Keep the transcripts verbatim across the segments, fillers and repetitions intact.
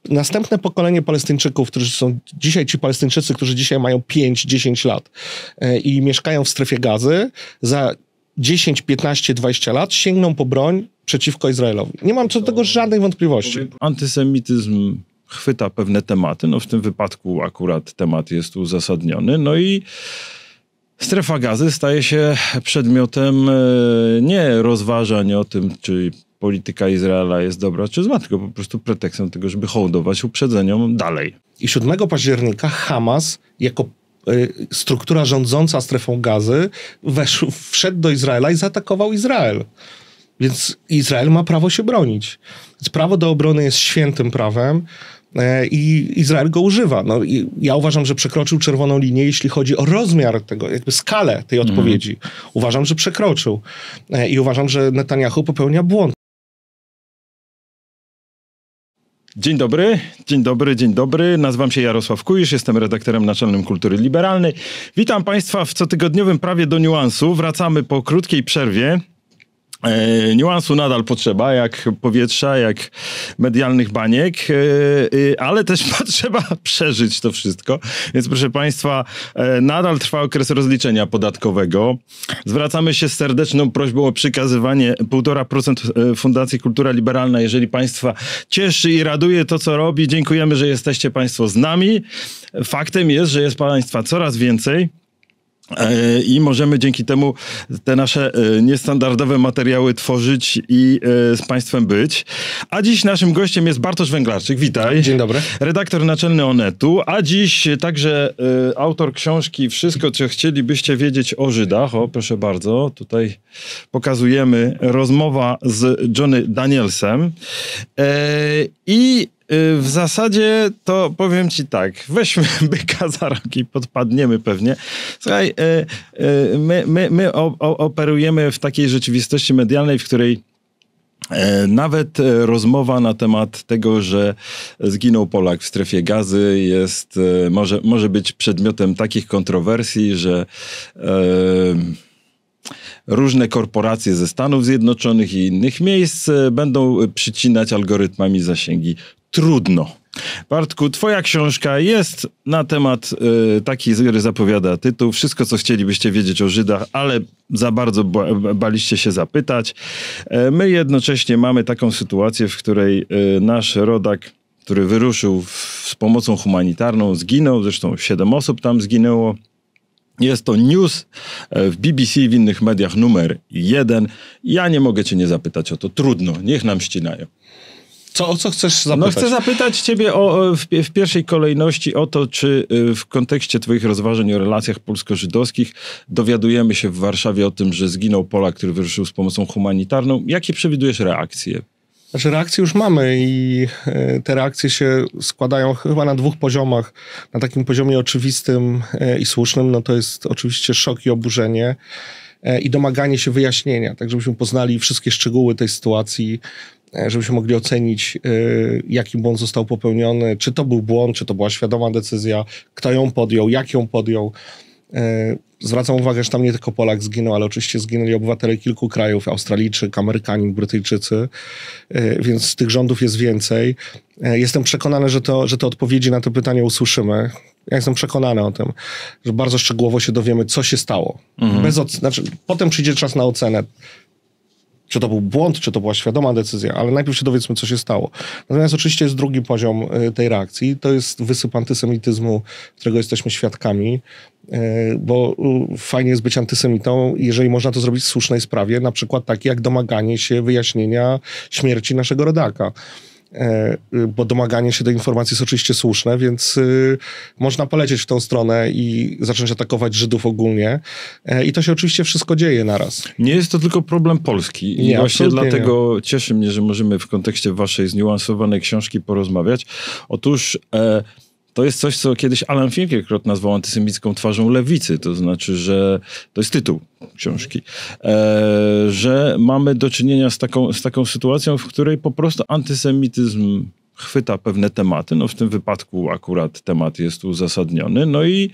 następne pokolenie Palestyńczyków, którzy są dzisiaj, ci Palestyńczycy, którzy dzisiaj mają pięć dziesięć lat i mieszkają w strefie Gazy, za dziesięć, piętnaście, dwadzieścia lat sięgną po broń przeciwko Izraelowi. Nie mam co do tego żadnych wątpliwości. Antysemityzm chwyta pewne tematy, no w tym wypadku akurat temat jest uzasadniony, no i strefa Gazy staje się przedmiotem nie rozważań o tym, czy polityka Izraela jest dobra czy zła, tylko po prostu pretekstem do tego, żeby hołdować uprzedzeniom dalej. I siódmego października Hamas jako struktura rządząca strefą Gazy weszł, wszedł do Izraela i zaatakował Izrael. Więc Izrael ma prawo się bronić. Więc prawo do obrony jest świętym prawem i Izrael go używa. No, i ja uważam, że przekroczył czerwoną linię, jeśli chodzi o rozmiar tego, jakby skalę tej odpowiedzi. Mm. Uważam, że przekroczył. I uważam, że Netanyahu popełnia błąd. Dzień dobry, dzień dobry, dzień dobry. Nazywam się Jarosław Kuisz, jestem redaktorem naczelnym Kultury Liberalnej. Witam Państwa w cotygodniowym Prawie do Niuansu. Wracamy po krótkiej przerwie. E, niuansu nadal potrzeba, jak powietrza, jak medialnych baniek, e, e, ale też potrzeba przeżyć to wszystko. Więc proszę Państwa, e, nadal trwa okres rozliczenia podatkowego. Zwracamy się z serdeczną prośbą o przekazywanie półtora procent Fundacji Kultura Liberalna. Jeżeli Państwa cieszy i raduje to, co robi, dziękujemy, że jesteście Państwo z nami. Faktem jest, że jest Państwa coraz więcej. I możemy dzięki temu te nasze niestandardowe materiały tworzyć i z Państwem być. A dziś naszym gościem jest Bartosz Węglarczyk. Witaj. Dzień dobry. Redaktor naczelny Onetu, a dziś także autor książki Wszystko, co chcielibyście wiedzieć o Żydach. O, proszę bardzo, tutaj pokazujemy rozmowa z Johnny Danielsem. I w zasadzie to powiem ci tak, weźmy byka za rogi, podpadniemy pewnie. Słuchaj, my, my, my operujemy w takiej rzeczywistości medialnej, w której nawet rozmowa na temat tego, że zginął Polak w strefie Gazy jest, może, może być przedmiotem takich kontrowersji, że różne korporacje ze Stanów Zjednoczonych i innych miejsc będą przycinać algorytmami zasięgi. Trudno. Bartku, twoja książka jest na temat y, taki, który zapowiada tytuł. Wszystko, co chcielibyście wiedzieć o Żydach, ale za bardzo ba baliście się zapytać. E, my jednocześnie mamy taką sytuację, w której y, nasz rodak, który wyruszył w, z pomocą humanitarną, zginął. Zresztą siedem osób tam zginęło. Jest to news w B B C, w innych mediach numer jeden. Ja nie mogę cię nie zapytać o to. Trudno, niech nam ścinają. Co, o co chcesz zapytać? No chcę zapytać ciebie o, w, w pierwszej kolejności o to, czy w kontekście twoich rozważań o relacjach polsko-żydowskich dowiadujemy się w Warszawie o tym, że zginął Polak, który wyruszył z pomocą humanitarną. Jakie przewidujesz reakcje? Znaczy reakcje już mamy i te reakcje się składają chyba na dwóch poziomach. Na takim poziomie oczywistym i słusznym, no to jest oczywiście szok i oburzenie i domaganie się wyjaśnienia, tak żebyśmy poznali wszystkie szczegóły tej sytuacji, żebyśmy mogli ocenić, jaki błąd został popełniony, czy to był błąd, czy to była świadoma decyzja, kto ją podjął, jak ją podjął. Zwracam uwagę, że tam nie tylko Polak zginął, ale oczywiście zginęli obywatele kilku krajów, Australijczyk, Amerykanin, Brytyjczycy, więc tych rządów jest więcej. Jestem przekonany, że, to, że te odpowiedzi na to pytanie usłyszymy. Ja jestem przekonany o tym, że bardzo szczegółowo się dowiemy, co się stało. Mhm. Bez oc- znaczy, potem przyjdzie czas na ocenę, czy to był błąd, czy to była świadoma decyzja, ale najpierw się dowiedzmy, co się stało. Natomiast oczywiście jest drugi poziom tej reakcji. To jest wysyp antysemityzmu, którego jesteśmy świadkami, bo fajnie jest być antysemitą, jeżeli można to zrobić w słusznej sprawie, na przykład takie jak domaganie się wyjaśnienia śmierci naszego rodaka. Bo domaganie się tej informacji jest oczywiście słuszne, więc y, można polecieć w tą stronę i zacząć atakować Żydów ogólnie. E, I to się oczywiście wszystko dzieje naraz. Nie jest to tylko problem Polski. I nie, właśnie dlatego nie. Cieszy mnie, że możemy w kontekście waszej zniuansowanej książki porozmawiać. Otóż e, to jest coś, co kiedyś Alan Finkielkraut nazwał antysemicką twarzą lewicy. To znaczy, że to jest tytuł książki, e, że mamy do czynienia z taką, z taką sytuacją, w której po prostu antysemityzm chwyta pewne tematy. No w tym wypadku akurat temat jest uzasadniony. No i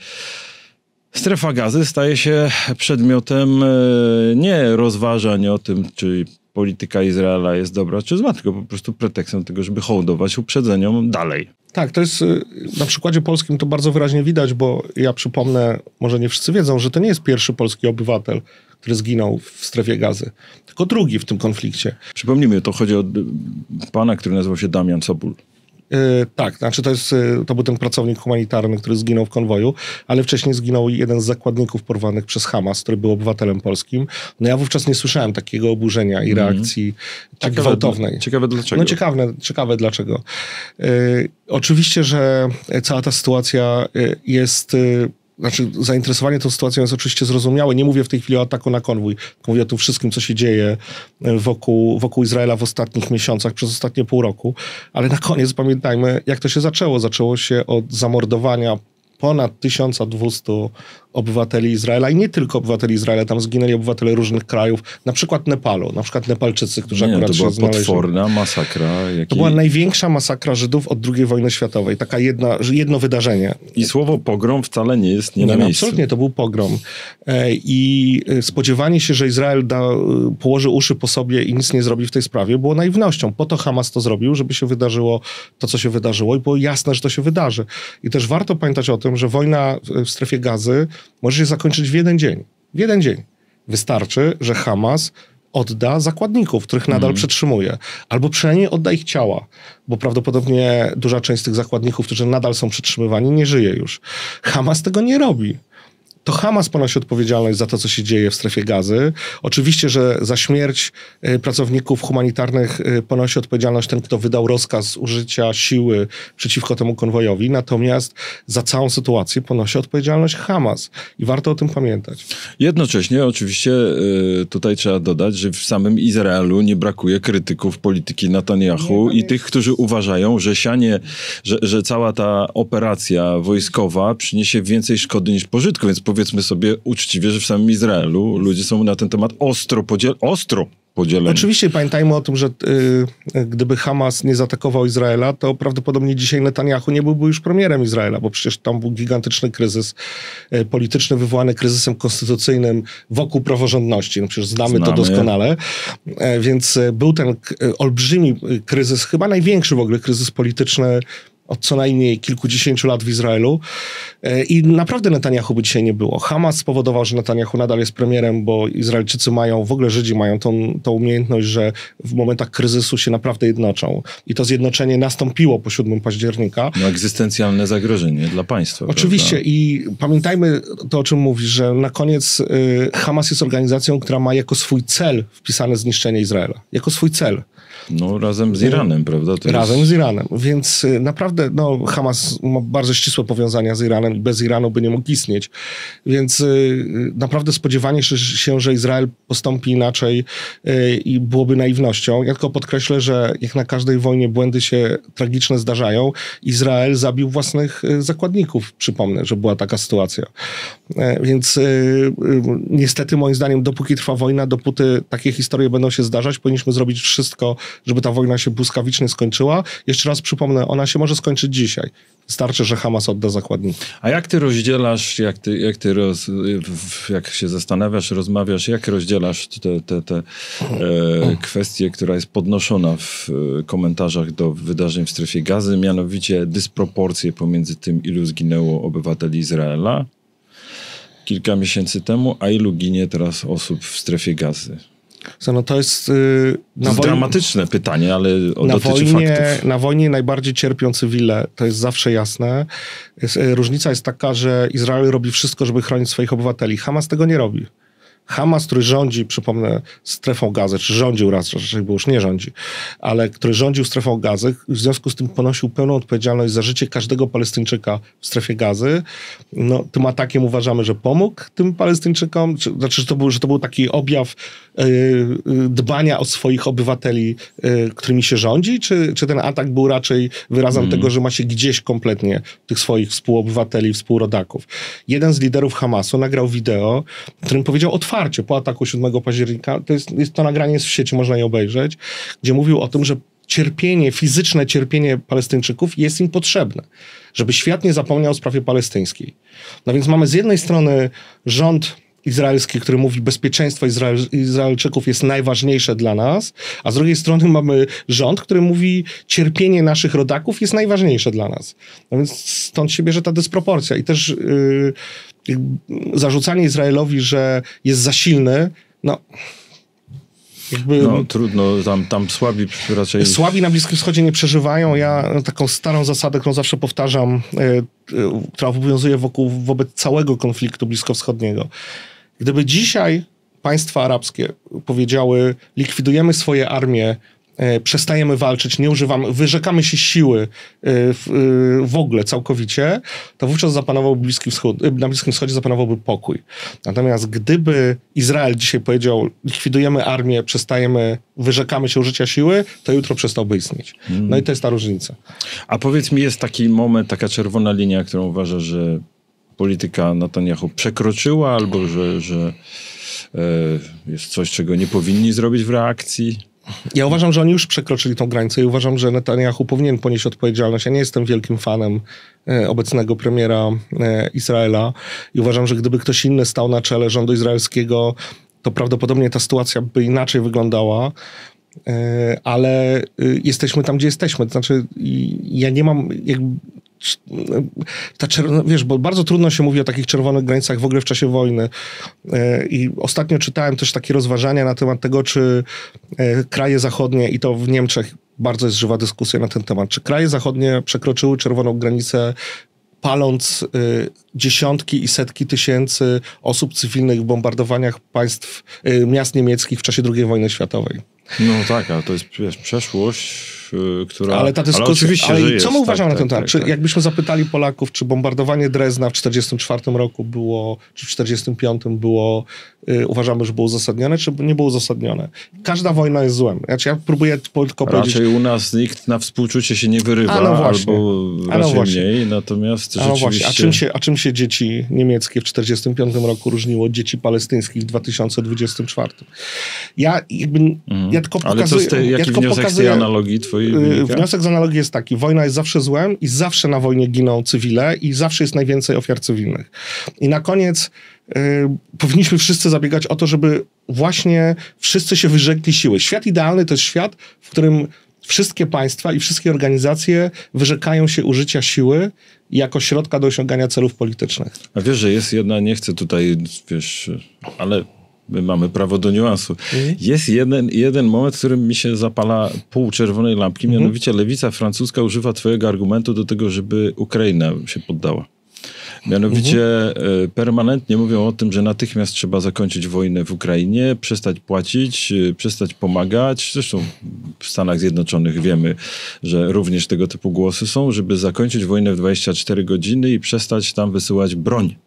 strefa Gazy staje się przedmiotem e, nie rozważań o tym, czy polityka Izraela jest dobra czy zła, tylko po prostu pretekstem tego, żeby hołdować uprzedzeniom dalej. Tak, to jest na przykładzie polskim to bardzo wyraźnie widać, bo ja przypomnę, może nie wszyscy wiedzą, że to nie jest pierwszy polski obywatel, który zginął w strefie Gazy, tylko drugi w tym konflikcie. Przypomnijmy, to chodzi o pana, który nazywał się Damian Sopul. Yy, tak, znaczy to, jest, yy, to był ten pracownik humanitarny, który zginął w konwoju, ale wcześniej zginął jeden z zakładników porwanych przez Hamas, który był obywatelem polskim. No ja wówczas nie słyszałem takiego oburzenia i reakcji mm. tak ciekawe, gwałtownej. Ciekawe dlaczego. No ciekawe, ciekawe dlaczego. Yy, oczywiście, że cała ta sytuacja yy, jest... Yy, Znaczy, zainteresowanie tą sytuacją jest oczywiście zrozumiałe. Nie mówię w tej chwili o ataku na konwój. Mówię o tym wszystkim, co się dzieje wokół, wokół Izraela w ostatnich miesiącach, przez ostatnie pół roku. Ale na koniec pamiętajmy, jak to się zaczęło. Zaczęło się od zamordowania ponad tysiąc dwieście obywateli Izraela i nie tylko obywateli Izraela, tam zginęli obywatele różnych krajów, na przykład Nepalu, na przykład Nepalczycy, którzy nie, akurat to się była znaleźli. potworna masakra. Jakiej... To była największa masakra Żydów od drugiej wojny światowej. Taka jedna, jedno wydarzenie. I słowo pogrom wcale nie jest nie, nie na no, miejscu. Absolutnie, to był pogrom. I spodziewanie się, że Izrael da, położy uszy po sobie i nic nie zrobi w tej sprawie, było naiwnością. Po to Hamas to zrobił, żeby się wydarzyło to, co się wydarzyło i było jasne, że to się wydarzy. I też warto pamiętać o tym, że wojna w strefie Gazy może się zakończyć w jeden dzień. W jeden dzień. Wystarczy, że Hamas odda zakładników, których nadal mm. przetrzymuje. Albo przynajmniej odda ich ciała, bo prawdopodobnie duża część z tych zakładników, którzy nadal są przetrzymywani, nie żyje już. Hamas tego nie robi. To Hamas ponosi odpowiedzialność za to, co się dzieje w strefie Gazy. Oczywiście, że za śmierć y, pracowników humanitarnych y, ponosi odpowiedzialność ten, kto wydał rozkaz użycia siły przeciwko temu konwojowi. Natomiast za całą sytuację ponosi odpowiedzialność Hamas. I warto o tym pamiętać. Jednocześnie oczywiście y, tutaj trzeba dodać, że w samym Izraelu nie brakuje krytyków polityki Netanyahu nie, i tych, którzy uważają, że sianie, że, że cała ta operacja wojskowa przyniesie więcej szkody niż pożytku. Więc powiedzmy sobie uczciwie, że w samym Izraelu ludzie są na ten temat ostro, podziel- ostro podzieleni. Oczywiście pamiętajmy o tym, że y, gdyby Hamas nie zaatakował Izraela, to prawdopodobnie dzisiaj Netanyahu nie byłby już premierem Izraela, bo przecież tam był gigantyczny kryzys y, polityczny wywołany kryzysem konstytucyjnym wokół praworządności. No przecież znamy, znamy. to doskonale. Y, więc y, był ten y, olbrzymi kryzys, chyba największy w ogóle kryzys polityczny od co najmniej kilkudziesięciu lat w Izraelu i naprawdę Netanyahu by dzisiaj nie było. Hamas spowodował, że Netanyahu nadal jest premierem, bo Izraelczycy mają, w ogóle Żydzi mają tą, tą umiejętność, że w momentach kryzysu się naprawdę jednoczą. I to zjednoczenie nastąpiło po siódmego października. No egzystencjalne zagrożenie dla państwa. Oczywiście prawda? I pamiętajmy to, o czym mówisz, że na koniec y, Hamas jest organizacją, która ma jako swój cel wpisane zniszczenie Izraela. Jako swój cel. No razem z Iranem, prawda? To razem jest... z Iranem, więc y, naprawdę no, Hamas ma bardzo ścisłe powiązania z Iranem i bez Iranu by nie mógł istnieć. Więc y, naprawdę spodziewanie się, że Izrael postąpi inaczej y, i byłoby naiwnością. Ja tylko podkreślę, że jak na każdej wojnie błędy się tragiczne zdarzają, Izrael zabił własnych y, zakładników. Przypomnę, że była taka sytuacja. Y, więc y, y, niestety moim zdaniem, dopóki trwa wojna, dopóty takie historie będą się zdarzać, powinniśmy zrobić wszystko, żeby ta wojna się błyskawicznie skończyła. Jeszcze raz przypomnę, ona się może skończyć dzisiaj. Wystarczy, że Hamas odda zakładników. A jak ty rozdzielasz, jak ty, jak ty roz, jak się zastanawiasz, rozmawiasz, jak rozdzielasz te, te, te e, kwestie, która jest podnoszona w e, komentarzach do wydarzeń w strefie Gazy, mianowicie dysproporcje pomiędzy tym, ilu zginęło obywateli Izraela kilka miesięcy temu, a ilu ginie teraz osób w strefie Gazy? No to jest, yy, to jest dramatyczne pytanie, ale na dotyczy wojnie, faktów. Na wojnie najbardziej cierpią cywile, to jest zawsze jasne. Jest, yy, różnica jest taka, że Izrael robi wszystko, żeby chronić swoich obywateli. Hamas tego nie robi. Hamas, który rządzi, przypomnę, strefą Gazy, czy rządził raz, raczej bo już nie rządzi, ale który rządził strefą Gazy, w związku z tym ponosił pełną odpowiedzialność za życie każdego Palestyńczyka w strefie Gazy. No, tym atakiem uważamy, że pomógł tym Palestyńczykom, czy, znaczy, że to był, że to był taki objaw yy, dbania o swoich obywateli, yy, którymi się rządzi, czy, czy ten atak był raczej wyrazem mm. tego, że ma się gdzieś kompletnie tych swoich współobywateli, współrodaków. Jeden z liderów Hamasu nagrał wideo, w którym powiedział otwarcie, po ataku siódmego października, to, jest, jest, to nagranie jest w sieci, można je obejrzeć, gdzie mówił o tym, że cierpienie, fizyczne cierpienie Palestyńczyków jest im potrzebne, żeby świat nie zapomniał o sprawie palestyńskiej. No więc mamy z jednej strony rząd izraelski, który mówi, bezpieczeństwo Izrael, Izraelczyków jest najważniejsze dla nas, a z drugiej strony mamy rząd, który mówi, cierpienie naszych rodaków jest najważniejsze dla nas. No więc stąd się bierze ta dysproporcja. I też yy, zarzucanie Izraelowi, że jest za silny, no... Jakby, no trudno, tam, tam słabi raczej... Słabi na Bliskim Wschodzie nie przeżywają. Ja taką starą zasadę, którą zawsze powtarzam, y, y, która obowiązuje wokół, wobec całego konfliktu bliskowschodniego. Gdyby dzisiaj państwa arabskie powiedziały, likwidujemy swoje armie, y, przestajemy walczyć, nie używamy, wyrzekamy się siły y, w, y, w ogóle całkowicie, to wówczas zapanował Bliski Wschód, y, na Bliskim Wschodzie zapanowałby pokój. Natomiast gdyby Izrael dzisiaj powiedział, likwidujemy armię, przestajemy, wyrzekamy się użycia siły, to jutro przestałby istnieć. Hmm. No i to jest ta różnica. A powiedz mi, jest taki moment, taka czerwona linia, którą uważasz, że polityka Netanyahu przekroczyła, albo że, że e, jest coś, czego nie powinni zrobić w reakcji? Ja uważam, że oni już przekroczyli tą granicę i uważam, że Netanyahu powinien ponieść odpowiedzialność. Ja nie jestem wielkim fanem e, obecnego premiera e, Izraela i uważam, że gdyby ktoś inny stał na czele rządu izraelskiego, to prawdopodobnie ta sytuacja by inaczej wyglądała. E, ale e, jesteśmy tam, gdzie jesteśmy. To znaczy, ja nie mam... jakby ta czerwona, wiesz, bo bardzo trudno się mówi o takich czerwonych granicach w ogóle w czasie wojny. I ostatnio czytałem też takie rozważania na temat tego, czy kraje zachodnie, i to w Niemczech bardzo jest żywa dyskusja na ten temat, czy kraje zachodnie przekroczyły czerwoną granicę, paląc y, dziesiątki i setki tysięcy osób cywilnych w bombardowaniach państw, y, miast niemieckich w czasie drugiej wojny światowej. No tak, ale to jest wiesz, przeszłość, yy, która... Ale ta dyskusja, ale oczywiście, ale że co jest, my uważamy tak, na ten tak, temat? tak, Czy tak. jakbyśmy zapytali Polaków, czy bombardowanie Drezna w czterdziestym czwartym roku było, czy w czterdziestym piątym było, yy, uważamy, że było uzasadnione, czy nie było uzasadnione? Każda wojna jest złem. Znaczy ja próbuję tylko Raczej powiedzieć... u nas nikt na współczucie się nie wyrywa, A no właśnie. albo A no raczej właśnie. mniej, natomiast A no rzeczywiście... właśnie, a czym, się, a czym się dzieci niemieckie w czterdziestym piątym roku różniło od dzieci palestyńskich w dwa tysiące dwudziestym czwartym? Ja jakby, Mhm. ja tylko Ale pokazuję... co z tej, jaki ja tylko wniosek pokazuję, z tej analogii twojej wynika? Wniosek z analogii jest taki, wojna jest zawsze złem i zawsze na wojnie giną cywile i zawsze jest najwięcej ofiar cywilnych. I na koniec y, powinniśmy wszyscy zabiegać o to, żeby właśnie wszyscy się wyrzekli siły. Świat idealny to jest świat, w którym wszystkie państwa i wszystkie organizacje wyrzekają się użycia siły jako środka do osiągania celów politycznych. A wiesz, że jest jedna, nie chcę tutaj, wiesz, ale my mamy prawo do niuansu. Mhm. Jest jeden, jeden moment, w którym mi się zapala pół czerwonej lampki, mhm. mianowicie lewica francuska używa twojego argumentu do tego, żeby Ukraina się poddała. Mianowicie mhm. permanentnie mówią o tym, że natychmiast trzeba zakończyć wojnę w Ukrainie, przestać płacić, przestać pomagać. Zresztą w Stanach Zjednoczonych wiemy, że również tego typu głosy są, żeby zakończyć wojnę w dwadzieścia cztery godziny i przestać tam wysyłać broń.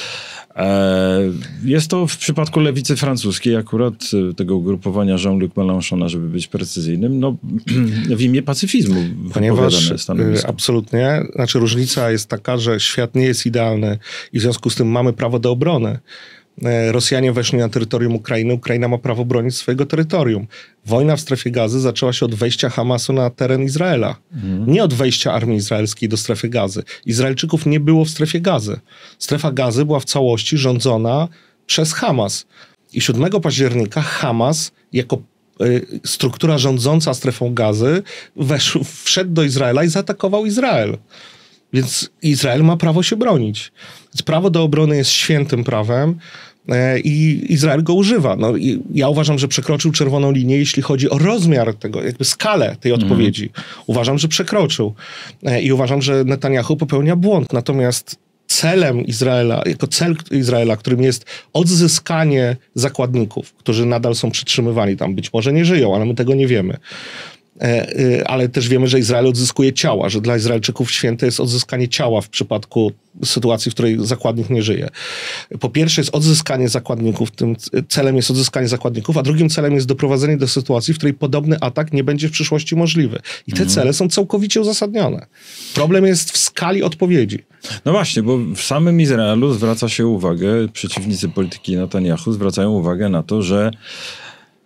Jest to w przypadku lewicy francuskiej, akurat tego ugrupowania Jean-Luc Mélenchona, żeby być precyzyjnym, no, w imię pacyfizmu. Ponieważ absolutnie, znaczy różnica jest taka, że świat nie jest idealny i w związku z tym mamy prawo do obrony. Rosjanie weszli na terytorium Ukrainy, Ukraina ma prawo bronić swojego terytorium. Wojna w strefie Gazy zaczęła się od wejścia Hamasu na teren Izraela. Mhm. Nie od wejścia armii izraelskiej do strefy Gazy. Izraelczyków nie było w strefie Gazy. Strefa Gazy była w całości rządzona przez Hamas. I siódmego października Hamas jako y, struktura rządząca strefą Gazy weszł, wszedł do Izraela i zaatakował Izrael. Więc Izrael ma prawo się bronić. Więc prawo do obrony jest świętym prawem e, i Izrael go używa. No, i ja uważam, że przekroczył czerwoną linię, jeśli chodzi o rozmiar tego, jakby skalę tej odpowiedzi. Mm. Uważam, że przekroczył. E, I uważam, że Netanyahu popełnia błąd. Natomiast celem Izraela, jako cel Izraela, którym jest odzyskanie zakładników, którzy nadal są przytrzymywani tam, być może nie żyją, ale my tego nie wiemy. Ale też wiemy, że Izrael odzyskuje ciała, że dla Izraelczyków święte jest odzyskanie ciała w przypadku sytuacji, w której zakładnik nie żyje. Po pierwsze jest odzyskanie zakładników, tym celem jest odzyskanie zakładników, a drugim celem jest doprowadzenie do sytuacji, w której podobny atak nie będzie w przyszłości możliwy. I te mhm. cele są całkowicie uzasadnione. Problem jest w skali odpowiedzi. No właśnie, bo w samym Izraelu zwraca się uwagę, przeciwnicy polityki Netanyahu zwracają uwagę na to, że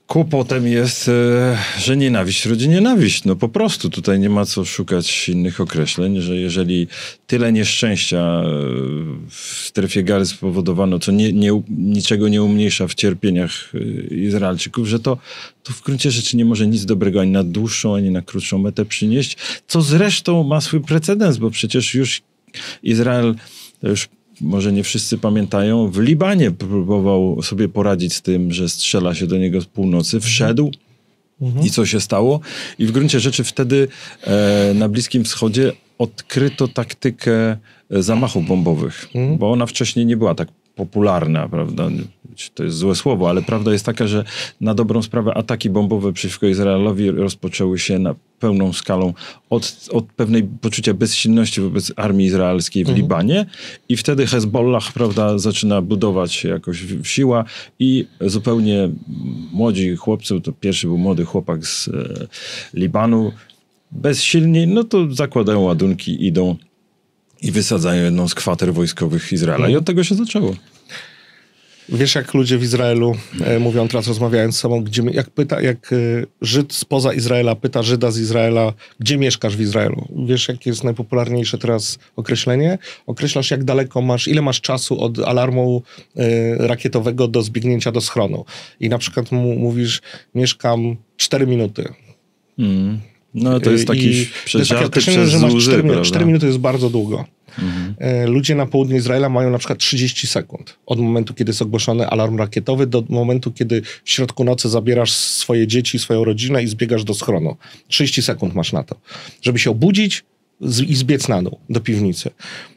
Kłopotem jest, e, że nienawiść rodzi nienawiść. No po prostu tutaj nie ma co szukać innych określeń, że jeżeli tyle nieszczęścia e, w strefie Gazy spowodowano, co nie, nie, niczego nie umniejsza w cierpieniach e, Izraelczyków, że to, to w gruncie rzeczy nie może nic dobrego ani na dłuższą, ani na krótszą metę przynieść, co zresztą ma swój precedens, bo przecież już Izrael, to już może nie wszyscy pamiętają, w Libanie próbował sobie poradzić z tym, że strzela się do niego z północy, wszedł mhm. i co się stało? I w gruncie rzeczy wtedy e, na Bliskim Wschodzie odkryto taktykę zamachów bombowych, mhm. bo ona wcześniej nie była tak popularna, prawda? To jest złe słowo, ale prawda jest taka, że na dobrą sprawę ataki bombowe przeciwko Izraelowi rozpoczęły się na pełną skalą od, od pewnej poczucia bezsilności wobec armii izraelskiej w mhm. Libanie i wtedy Hezbollah, prawda, zaczyna budować się jakoś siła i zupełnie młodzi chłopcy, to pierwszy był młody chłopak z e, Libanu, bezsilni, no to zakładają ładunki, idą i wysadzają jedną z kwater wojskowych Izraela. I od tego się zaczęło. Wiesz, jak ludzie w Izraelu e, mówią teraz, rozmawiając z sobą, gdzie, jak, pyta, jak e, Żyd spoza Izraela pyta Żyda z Izraela, gdzie mieszkasz w Izraelu? Wiesz, jakie jest najpopularniejsze teraz określenie? Określasz, jak daleko masz, ile masz czasu od alarmu e, rakietowego do zbiegnięcia do schronu. I na przykład mu, mówisz, mieszkam cztery minuty. Mm. No to jest taki przez żarty, przez że masz łzy, cztery, minuty, cztery minuty jest bardzo długo. Mhm. Ludzie na południu Izraela mają na przykład trzydzieści sekund od momentu, kiedy jest ogłoszony alarm rakietowy do momentu, kiedy w środku nocy zabierasz swoje dzieci, swoją rodzinę i zbiegasz do schronu. trzydzieści sekund masz na to, żeby się obudzić i zbiec na dół do piwnicy.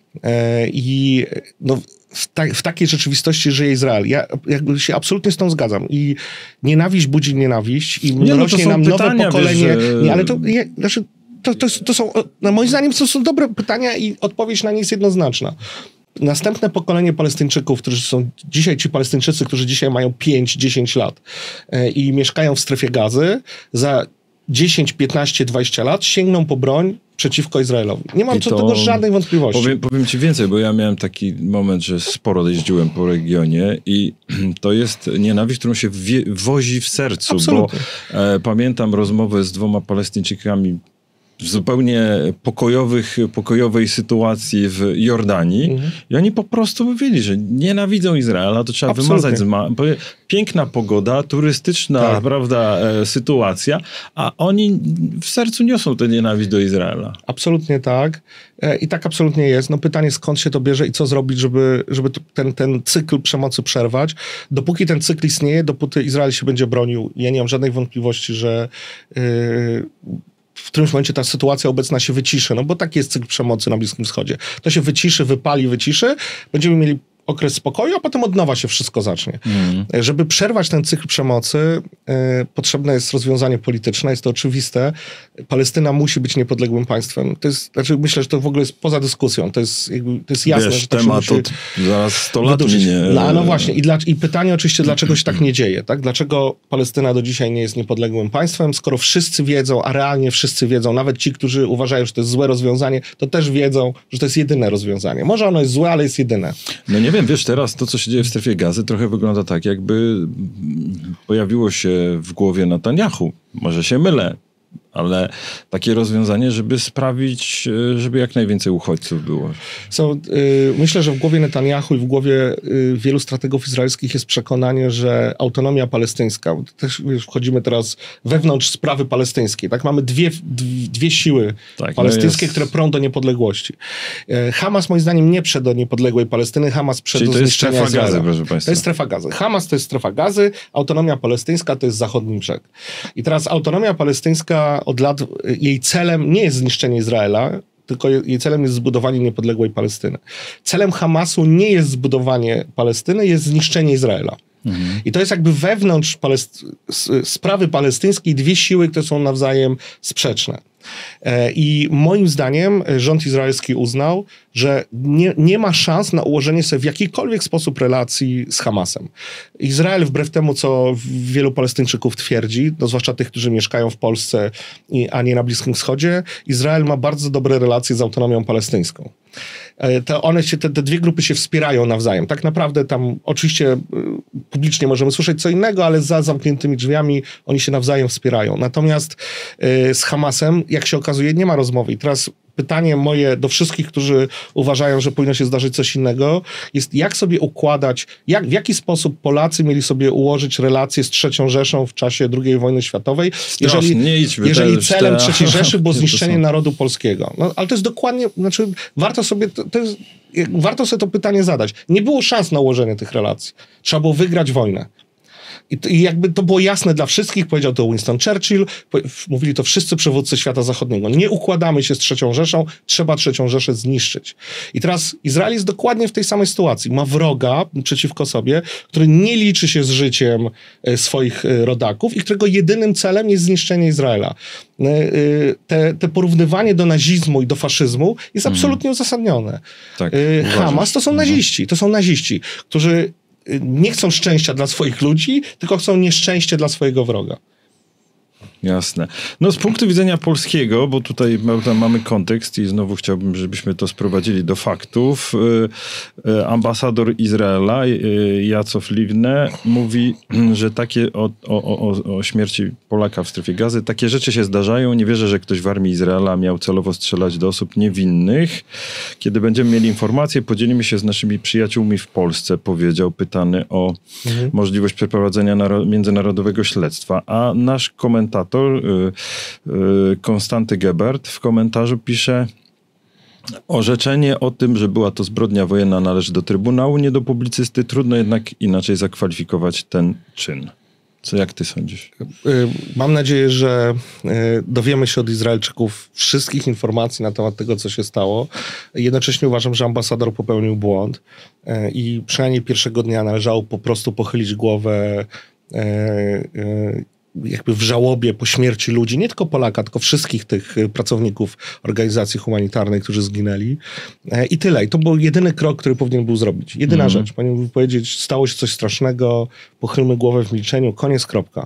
I no, w, ta, w takiej rzeczywistości żyje Izrael. Ja jakby się absolutnie z tą zgadzam. I nienawiść budzi nienawiść i nie, rośnie no nam pytania, nowe pokolenie. Wiesz, że... Nie, ale to, ja, znaczy, to, to, to są, no, moim zdaniem to są dobre pytania i odpowiedź na nie jest jednoznaczna. Następne pokolenie Palestyńczyków, którzy są dzisiaj ci Palestyńczycy, którzy dzisiaj mają pięć dziesięć lat e, i mieszkają w strefie Gazy, za dziesięć, piętnaście, dwadzieścia lat sięgną po broń przeciwko Izraelowi. Nie mam co do tego żadnej wątpliwości. Powiem, powiem ci więcej, bo ja miałem taki moment, że sporo jeździłem po regionie i to jest nienawiść, którą się wie, wozi w sercu. Absolutnie. Bo e, pamiętam rozmowę z dwoma Palestyńczykami w zupełnie pokojowych, pokojowej sytuacji w Jordanii mhm. i oni po prostu mówili, że nienawidzą Izraela, to trzeba Absolutnie. wymazać z ma- piękna pogoda, turystyczna, tak. prawda, e, sytuacja, a oni w sercu niosą tę nienawiść do Izraela. Absolutnie tak. E, I tak absolutnie jest. No pytanie, skąd się to bierze i co zrobić, żeby, żeby ten, ten cykl przemocy przerwać. Dopóki ten cykl istnieje, dopóty Izrael się będzie bronił. Ja nie mam żadnej wątpliwości, że yy, w którymś momencie ta sytuacja obecna się wyciszy, no bo taki jest cykl przemocy na Bliskim Wschodzie. To się wyciszy, wypali, wyciszy, będziemy mieli okres spokoju, a potem od nowa się wszystko zacznie. Mm. Żeby przerwać ten cykl przemocy, y, potrzebne jest rozwiązanie polityczne, jest to oczywiste. Palestyna musi być niepodległym państwem. To jest, znaczy myślę, że to w ogóle jest poza dyskusją. To jest, jakby, to jest jasne, Wiesz, że to temat się musi od zaraz sto lat minie. No, no właśnie. I, dla, I pytanie oczywiście, dlaczego się tak nie dzieje, tak? Dlaczego Palestyna do dzisiaj nie jest niepodległym państwem, skoro wszyscy wiedzą, a realnie wszyscy wiedzą, nawet ci, którzy uważają, że to jest złe rozwiązanie, to też wiedzą, że to jest jedyne rozwiązanie. Może ono jest złe, ale jest jedyne. No nie wiem, wiesz, teraz to, co się dzieje w strefie Gazy, trochę wygląda tak, jakby pojawiło się w głowie Netanyahu. Może się mylę, ale takie rozwiązanie, żeby sprawić, żeby jak najwięcej uchodźców było. So, y, myślę, że w głowie Netanyahu i w głowie y, wielu strategów izraelskich jest przekonanie, że autonomia palestyńska, też wiesz, wchodzimy teraz wewnątrz sprawy palestyńskiej, tak? Mamy dwie, dwie, dwie siły tak, palestyńskie, no jest... które prą do niepodległości. Y, Hamas moim zdaniem nie prze do niepodległej Palestyny, Hamas prze do zniszczenia Izraela. Gazy, proszę państwa. To jest strefa Gazy. Hamas to jest strefa Gazy, autonomia palestyńska to jest zachodni brzeg. I teraz autonomia palestyńska od lat, jej celem nie jest zniszczenie Izraela, tylko jej celem jest zbudowanie niepodległej Palestyny. Celem Hamasu nie jest zbudowanie Palestyny, jest zniszczenie Izraela. Mhm. I to jest jakby wewnątrz palest- sprawy palestyńskiej dwie siły, które są nawzajem sprzeczne. I moim zdaniem rząd izraelski uznał, że nie, nie ma szans na ułożenie sobie w jakikolwiek sposób relacji z Hamasem. Izrael, wbrew temu, co wielu Palestyńczyków twierdzi, no zwłaszcza tych, którzy mieszkają w Polsce, a nie na Bliskim Wschodzie, Izrael ma bardzo dobre relacje z autonomią palestyńską. To one się, te, te dwie grupy się wspierają nawzajem. Tak naprawdę tam oczywiście publicznie możemy słyszeć co innego, ale za zamkniętymi drzwiami oni się nawzajem wspierają. Natomiast z Hamasem, jak się okazuje, nie ma rozmowy. I teraz pytanie moje do wszystkich, którzy uważają, że powinno się zdarzyć coś innego, jest jak sobie układać, jak, w jaki sposób Polacy mieli sobie ułożyć relacje z trzecią Rzeszą w czasie drugiej wojny światowej, jeżeli, jeżeli celem te... trzeciej Rzeszy było zniszczenie narodu polskiego. No, ale to jest dokładnie, znaczy warto sobie, to, to jest, warto sobie to pytanie zadać. Nie było szans na ułożenie tych relacji. Trzeba było wygrać wojnę. I, I jakby to było jasne dla wszystkich, powiedział to Winston Churchill, po, mówili to wszyscy przywódcy świata zachodniego. Nie układamy się z trzecią Rzeszą, trzeba trzecią Rzeszę zniszczyć. I teraz Izrael jest dokładnie w tej samej sytuacji. Ma wroga przeciwko sobie, który nie liczy się z życiem e, swoich e, rodaków i którego jedynym celem jest zniszczenie Izraela. E, e, te, te porównywanie do nazizmu i do faszyzmu jest mm. absolutnie uzasadnione. Tak, e, Hamas to są naziści, to są naziści, którzy nie chcą szczęścia dla swoich ludzi, tylko chcą nieszczęście dla swojego wroga. Jasne. No z punktu widzenia polskiego, bo tutaj mamy kontekst i znowu chciałbym, żebyśmy to sprowadzili do faktów. Ambasador Izraela Jacow Livne mówi, że takie o, o, o, o śmierci Polaka w strefie Gazy, takie rzeczy się zdarzają. Nie wierzę, że ktoś w armii Izraela miał celowo strzelać do osób niewinnych. Kiedy będziemy mieli informacje, podzielimy się z naszymi przyjaciółmi w Polsce, powiedział, pytany o mhm. możliwość przeprowadzenia międzynarodowego śledztwa. A nasz komentator Konstanty Gebert w komentarzu pisze: orzeczenie o tym, że była to zbrodnia wojenna, należy do Trybunału, nie do publicysty. Trudno jednak inaczej zakwalifikować ten czyn. Co, jak ty sądzisz? Mam nadzieję, że dowiemy się od Izraelczyków wszystkich informacji na temat tego, co się stało. Jednocześnie uważam, że ambasador popełnił błąd i przynajmniej pierwszego dnia należało po prostu pochylić głowę jakby w żałobie po śmierci ludzi, nie tylko Polaka, tylko wszystkich tych pracowników organizacji humanitarnej, którzy zginęli. I tyle. I to był jedyny krok, który powinien był zrobić. Jedyna mm. rzecz. Powinien powiedzieć, stało się coś strasznego, pochylmy głowę w milczeniu, koniec, kropka.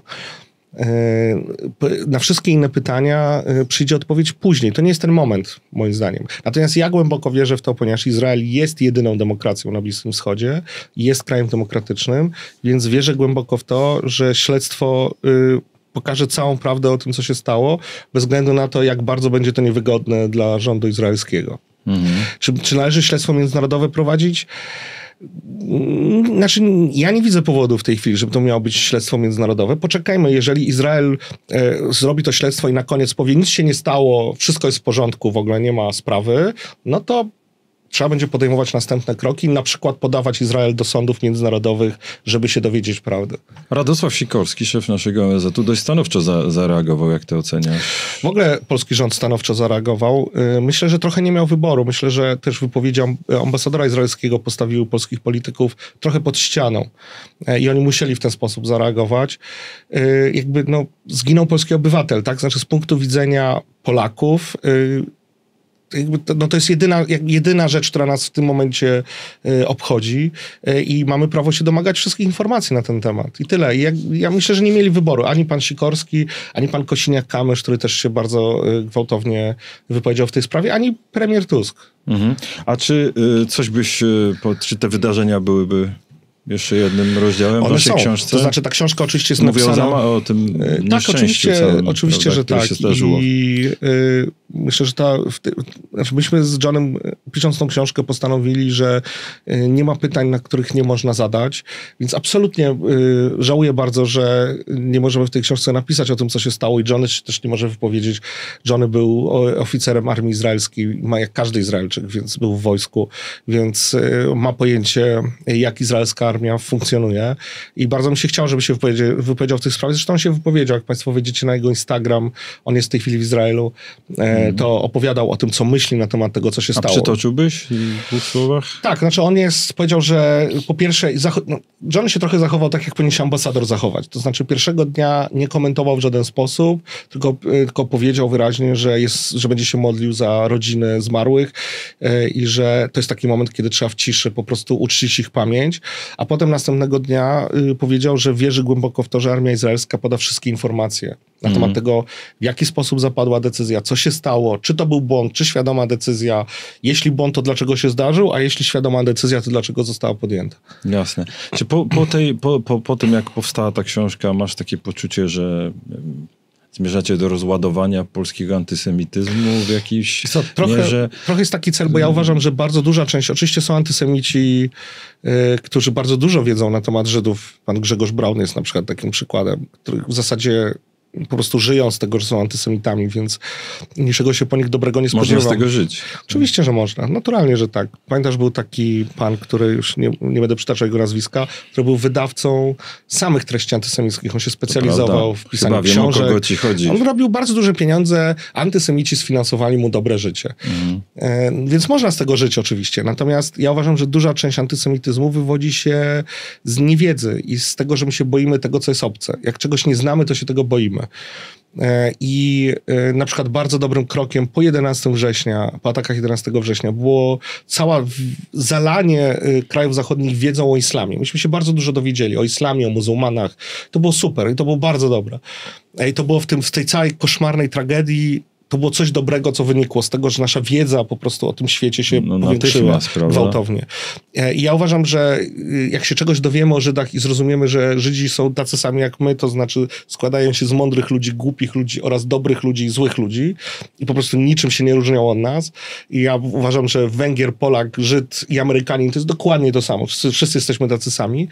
Na wszystkie inne pytania przyjdzie odpowiedź później. To nie jest ten moment, moim zdaniem. Natomiast ja głęboko wierzę w to, ponieważ Izrael jest jedyną demokracją na Bliskim Wschodzie, jest krajem demokratycznym, więc wierzę głęboko w to, że śledztwo pokaże całą prawdę o tym, co się stało, bez względu na to, jak bardzo będzie to niewygodne dla rządu izraelskiego. Mhm. Czy, czy należy śledztwo międzynarodowe prowadzić? Znaczy, ja nie widzę powodu w tej chwili, żeby to miało być śledztwo międzynarodowe. Poczekajmy, jeżeli Izrael e, zrobi to śledztwo i na koniec powie, nic się nie stało, wszystko jest w porządku, w ogóle nie ma sprawy, no to trzeba będzie podejmować następne kroki, na przykład podawać Izrael do sądów międzynarodowych, żeby się dowiedzieć prawdy. Radosław Sikorski, szef naszego O N Z u, dość stanowczo za, zareagował. Jak ty oceniasz? W ogóle polski rząd stanowczo zareagował. Myślę, że trochę nie miał wyboru. Myślę, że też wypowiedzi ambasadora izraelskiego postawiły polskich polityków trochę pod ścianą. I oni musieli w ten sposób zareagować. Jakby, no, zginął polski obywatel, tak? Znaczy z punktu widzenia Polaków no to jest jedyna, jedyna rzecz, która nas w tym momencie y, obchodzi y, i mamy prawo się domagać wszystkich informacji na ten temat. I tyle. I ja, ja myślę, że nie mieli wyboru. Ani pan Sikorski, ani pan Kosiniak-Kamysz, który też się bardzo y, gwałtownie wypowiedział w tej sprawie, ani premier Tusk. Mhm. A czy y, coś byś, y, po, czy te wydarzenia byłyby jeszcze jednym rozdziałem w waszej książce? To znaczy ta książka oczywiście jest Mówię napisana... o, o tym tak, oczywiście, całym, oczywiście prawda, że tak. Się zdarzyło. I y, myślę, że ta... W ty, znaczy myśmy z Johnem, pisząc tą książkę, postanowili, że y, nie ma pytań, na których nie można zadać, więc absolutnie y, żałuję bardzo, że nie możemy w tej książce napisać o tym, co się stało i Johnny też nie może wypowiedzieć. Johnny był oficerem armii izraelskiej, ma jak każdy Izraelczyk, więc był w wojsku, więc y, ma pojęcie, jak izraelska armia funkcjonuje i bardzo mi się chciało, żeby się wypowiedział, wypowiedział w tych sprawach. Zresztą on się wypowiedział, jak państwo wejdziecie na jego Instagram, on jest w tej chwili w Izraelu, mm. to opowiadał o tym, co myśli na temat tego, co się A stało. A przytoczyłbyś w dwóch słowach? Tak, znaczy on jest, powiedział, że po pierwsze, no, John się trochę zachował tak, jak powinien się ambasador zachować. To znaczy pierwszego dnia nie komentował w żaden sposób, tylko, tylko powiedział wyraźnie, że, jest, że będzie się modlił za rodziny zmarłych yy, i że to jest taki moment, kiedy trzeba w ciszy po prostu uczcić ich pamięć. A potem następnego dnia y, powiedział, że wierzy głęboko w to, że armia izraelska poda wszystkie informacje na mm. temat tego, w jaki sposób zapadła decyzja, co się stało, czy to był błąd, czy świadoma decyzja. Jeśli błąd, to dlaczego się zdarzył, a jeśli świadoma decyzja, to dlaczego została podjęta. Jasne. Czy po, po, tej, po, po, po tym, jak powstała ta książka, masz takie poczucie, że zmierzacie do rozładowania polskiego antysemityzmu w jakiejś Co, trochę, mierze? Trochę jest taki cel, bo ja uważam, że bardzo duża część, oczywiście są antysemici, y, którzy bardzo dużo wiedzą na temat Żydów. Pan Grzegorz Braun jest na przykład takim przykładem, który w zasadzie po prostu żyją z tego, że są antysemitami, więc niczego się po nich dobrego nie spodziewam. Można z tego żyć. Oczywiście, że można. Naturalnie, że tak. Pamiętasz, był taki pan, który, już nie, nie będę przytaczał jego nazwiska, który był wydawcą samych treści antysemickich. On się specjalizował w pisaniu Chyba książek. Wiem, o kogo ci chodzi. On robił bardzo duże pieniądze. Antysemici sfinansowali mu dobre życie. Mhm. E, więc można z tego żyć oczywiście. Natomiast ja uważam, że duża część antysemityzmu wywodzi się z niewiedzy i z tego, że my się boimy tego, co jest obce. Jak czegoś nie znamy, to się tego boimy. I na przykład bardzo dobrym krokiem po jedenastego września, po atakach jedenastego września było całe zalanie krajów zachodnich wiedzą o islamie. Myśmy się bardzo dużo dowiedzieli o islamie, o muzułmanach. To było super i to było bardzo dobre. I to było w, tym, w tej całej koszmarnej tragedii, to było coś dobrego, co wynikło z tego, że nasza wiedza po prostu o tym świecie się no, powiększyła gwałtownie. I ja uważam, że jak się czegoś dowiemy o Żydach i zrozumiemy, że Żydzi są tacy sami jak my, to znaczy składają się z mądrych ludzi, głupich ludzi oraz dobrych ludzi i złych ludzi i po prostu niczym się nie różnią od nas. I ja uważam, że Węgier, Polak, Żyd i Amerykanin to jest dokładnie to samo. Wszyscy, wszyscy jesteśmy tacy sami.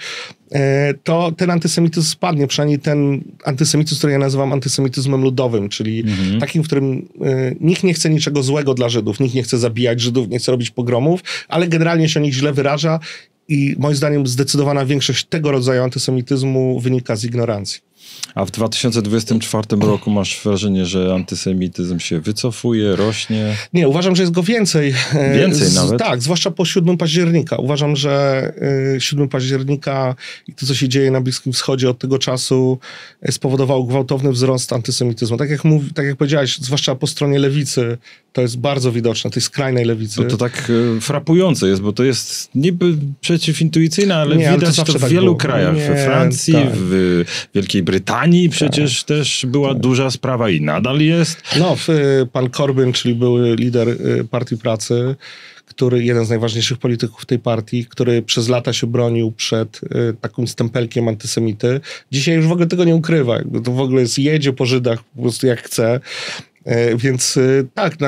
To ten antysemityzm spadnie, przynajmniej ten antysemityzm, który ja nazywam antysemityzmem ludowym, czyli mhm. takim, w którym nikt nie chce niczego złego dla Żydów, nikt nie chce zabijać Żydów, nie chce robić pogromów, ale generalnie się o nich źle wyraża i moim zdaniem zdecydowana większość tego rodzaju antysemityzmu wynika z ignorancji. A w dwa tysiące dwudziestym czwartym roku masz wrażenie, że antysemityzm się wycofuje, rośnie? Nie, uważam, że jest go więcej. Więcej z, nawet? Tak, zwłaszcza po siódmego października. Uważam, że siódmego października i to, co się dzieje na Bliskim Wschodzie od tego czasu spowodowało gwałtowny wzrost antysemityzmu. Tak jak, mów, tak jak powiedziałeś, zwłaszcza po stronie lewicy, to jest bardzo widoczne, tej skrajnej lewicy. No to tak e, frapujące jest, bo to jest niby przeciwintuicyjne, ale nie, widać ale to, to w tak wielu było. krajach. Nie, we Francji, tak. w Wielkiej Brytanii przecież tak. też była tak. duża sprawa i nadal jest. No, pan Corbyn, czyli były lider Partii Pracy, który, jeden z najważniejszych polityków tej partii, który przez lata się bronił przed y, takim stempelkiem antysemity. Dzisiaj już w ogóle tego nie ukrywa. Jakby to w ogóle jest, jedzie po Żydach po prostu jak chce. Y, więc y, tak, no,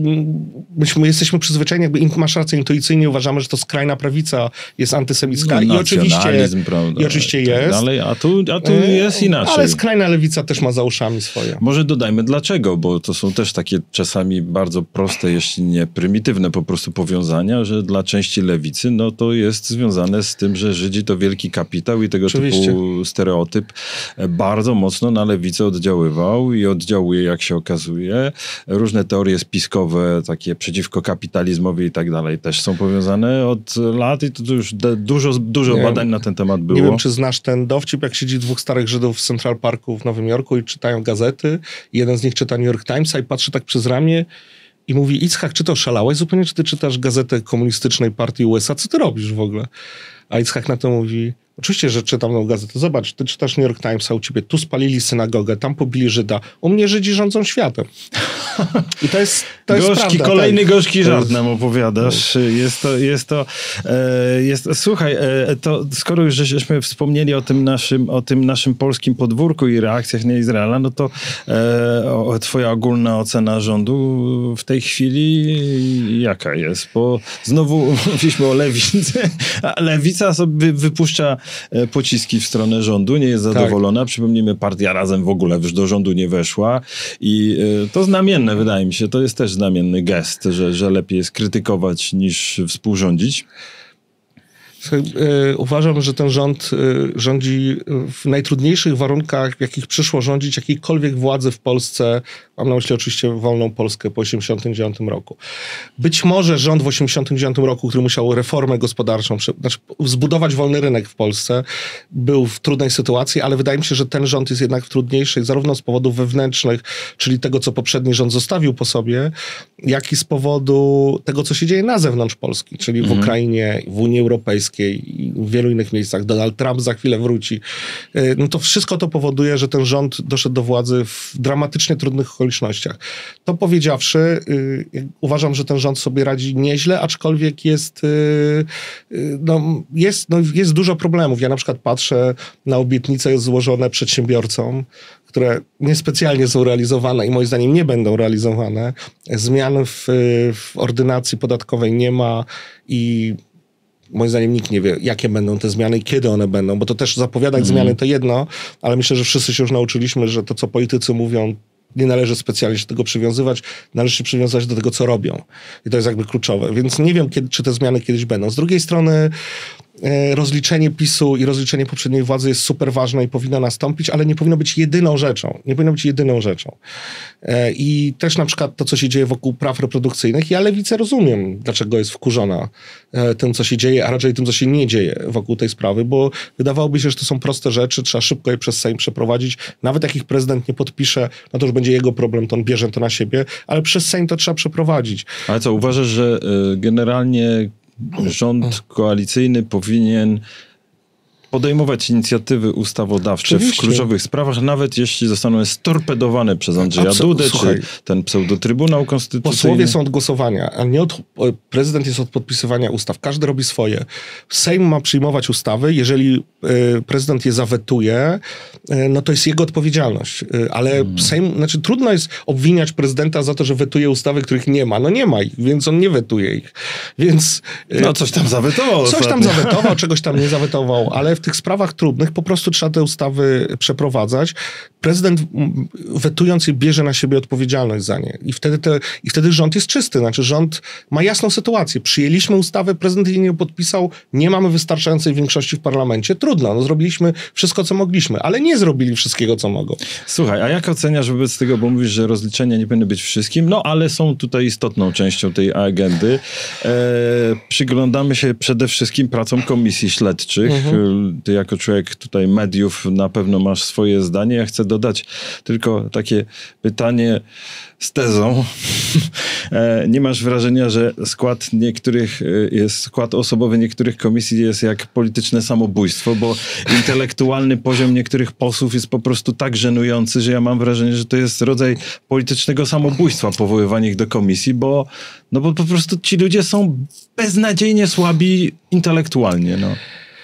myśmy jesteśmy przyzwyczajeni, jakby masz rację, intuicyjnie uważamy, że to skrajna prawica jest antysemicka. No, I oczywiście, prawda, i oczywiście tak jest. Dalej, a tu, a tu y, jest inaczej. Ale skrajna lewica też ma za uszami swoje. Może dodajmy dlaczego, bo to są też takie czasami bardzo proste, jeśli nie prymitywne po prostu powiązania, że dla części lewicy no to jest związane z tym, że Żydzi to wielki kapitał i tego oczywiście. typu stereotyp bardzo mocno na lewicę oddziaływał i oddziałuje, jak się okazuje. Różne teorie spiskowe, takie przeciwko kapitalizmowi i tak dalej, też są powiązane od lat i to już dużo, dużo nie, badań na ten temat było. Nie wiem, czy znasz ten dowcip, jak siedzi dwóch starych Żydów w Central Parku w Nowym Jorku i czytają gazety. Jeden z nich czyta New York Timesa i patrzy tak przez ramię i mówi: Itzhak, czy to oszalałeś zupełnie, czy ty czytasz gazetę komunistycznej partii U S A? Co ty robisz w ogóle? A Itzhak na to mówi: oczywiście, że czytam tą gazetę. Zobacz, ty czytasz New York Timesa, u ciebie tu spalili synagogę, tam pobili Żyda. U mnie Żydzi rządzą światem. I to jest, to jest gorzki, prawda. Kolejny tak. gorzki żart jest... nam opowiadasz. Jest to, jest to, e, jest, słuchaj, e, to skoro już żeśmy wspomnieli o tym naszym, o tym naszym polskim podwórku i reakcjach na Izraela, no to e, o, twoja ogólna ocena rządu w tej chwili jaka jest? Bo znowu mówiliśmy o lewicy, a lewica sobie wypuszcza pociski w stronę rządu, nie jest zadowolona. Tak. Przypomnijmy, partia Razem w ogóle już do rządu nie weszła i y, to znamienne, wydaje mi się, to jest też znamienny gest, że, że lepiej jest krytykować niż współrządzić. Uważam, że ten rząd rządzi w najtrudniejszych warunkach, w jakich przyszło rządzić jakiejkolwiek władzy w Polsce Mam na myśli oczywiście wolną Polskę po osiemdziesiątym dziewiątym roku. Być może rząd w osiemdziesiątym dziewiątym roku, który musiał reformę gospodarczą, znaczy zbudować wolny rynek w Polsce, był w trudnej sytuacji, ale wydaje mi się, że ten rząd jest jednak w trudniejszej, zarówno z powodów wewnętrznych, czyli tego, co poprzedni rząd zostawił po sobie, jak i z powodu tego, co się dzieje na zewnątrz Polski, czyli w mhm. Ukrainie, w Unii Europejskiej i w wielu innych miejscach. Donald Trump za chwilę wróci. No to wszystko to powoduje, że ten rząd doszedł do władzy w dramatycznie trudnych okolicznościach. To powiedziawszy, yy, uważam, że ten rząd sobie radzi nieźle, aczkolwiek jest, yy, yy, no, jest, no, jest dużo problemów. Ja na przykład patrzę na obietnice złożone przedsiębiorcom, które niespecjalnie są realizowane i moim zdaniem nie będą realizowane. Zmian w, w ordynacji podatkowej nie ma i moim zdaniem nikt nie wie, jakie będą te zmiany i kiedy one będą, bo to też zapowiadać mm. zmiany to jedno, ale myślę, że wszyscy się już nauczyliśmy, że to, co politycy mówią, nie należy specjalnie się do tego przywiązywać, należy się przywiązać do tego, co robią. I to jest jakby kluczowe. Więc nie wiem, kiedy, czy te zmiany kiedyś będą. Z drugiej strony rozliczenie PiSu i rozliczenie poprzedniej władzy jest super ważne i powinno nastąpić, ale nie powinno być jedyną rzeczą. Nie powinno być jedyną rzeczą. I też na przykład to, co się dzieje wokół praw reprodukcyjnych, ja lewicę rozumiem, dlaczego jest wkurzona tym, co się dzieje, a raczej tym, co się nie dzieje wokół tej sprawy, bo wydawałoby się, że to są proste rzeczy, trzeba szybko je przez Sejm przeprowadzić. Nawet jak ich prezydent nie podpisze, no to już będzie jego problem, to on bierze to na siebie, ale przez Sejm to trzeba przeprowadzić. Ale co, uważasz, że generalnie rząd koalicyjny powinien podejmować inicjatywy ustawodawcze Oczywiście. w kluczowych sprawach, nawet jeśli zostaną storpedowane przez Andrzeja Absol- Dudę, Słuchaj, czy ten pseudotrybunał konstytucyjny? Posłowie są od głosowania, a nie od, prezydent jest od podpisywania ustaw. Każdy robi swoje. Sejm ma przyjmować ustawy. Jeżeli y, prezydent je zawetuje, y, no to jest jego odpowiedzialność. Y, ale hmm. Sejm, znaczy trudno jest obwiniać prezydenta za to, że wetuje ustawy, których nie ma. No nie ma ich, więc on nie wetuje ich. Więc... Y, no coś tam zawetował. Coś ostatnio. tam zawetował, czegoś tam nie zawetował, ale w tych sprawach trudnych po prostu trzeba te ustawy przeprowadzać. Prezydent wetując je bierze na siebie odpowiedzialność za nie. I wtedy, te, i wtedy rząd jest czysty. Znaczy rząd ma jasną sytuację. Przyjęliśmy ustawę, prezydent jej nie podpisał, nie mamy wystarczającej większości w parlamencie. Trudno, no zrobiliśmy wszystko, co mogliśmy, ale nie zrobili wszystkiego, co mogą. Słuchaj, a jak oceniasz wobec tego, bo mówisz, że rozliczenia nie powinny być wszystkim, no ale są tutaj istotną częścią tej agendy. E, przyglądamy się przede wszystkim pracom komisji śledczych. Mhm. Ty jako człowiek tutaj mediów na pewno masz swoje zdanie. Ja chcę dodać tylko takie pytanie z tezą. Nie masz wrażenia, że skład niektórych, jest, skład osobowy niektórych komisji jest jak polityczne samobójstwo, bo intelektualny poziom niektórych posłów jest po prostu tak żenujący, że ja mam wrażenie, że to jest rodzaj politycznego samobójstwa powoływanie ich do komisji, bo, no bo po prostu ci ludzie są beznadziejnie słabi intelektualnie, no.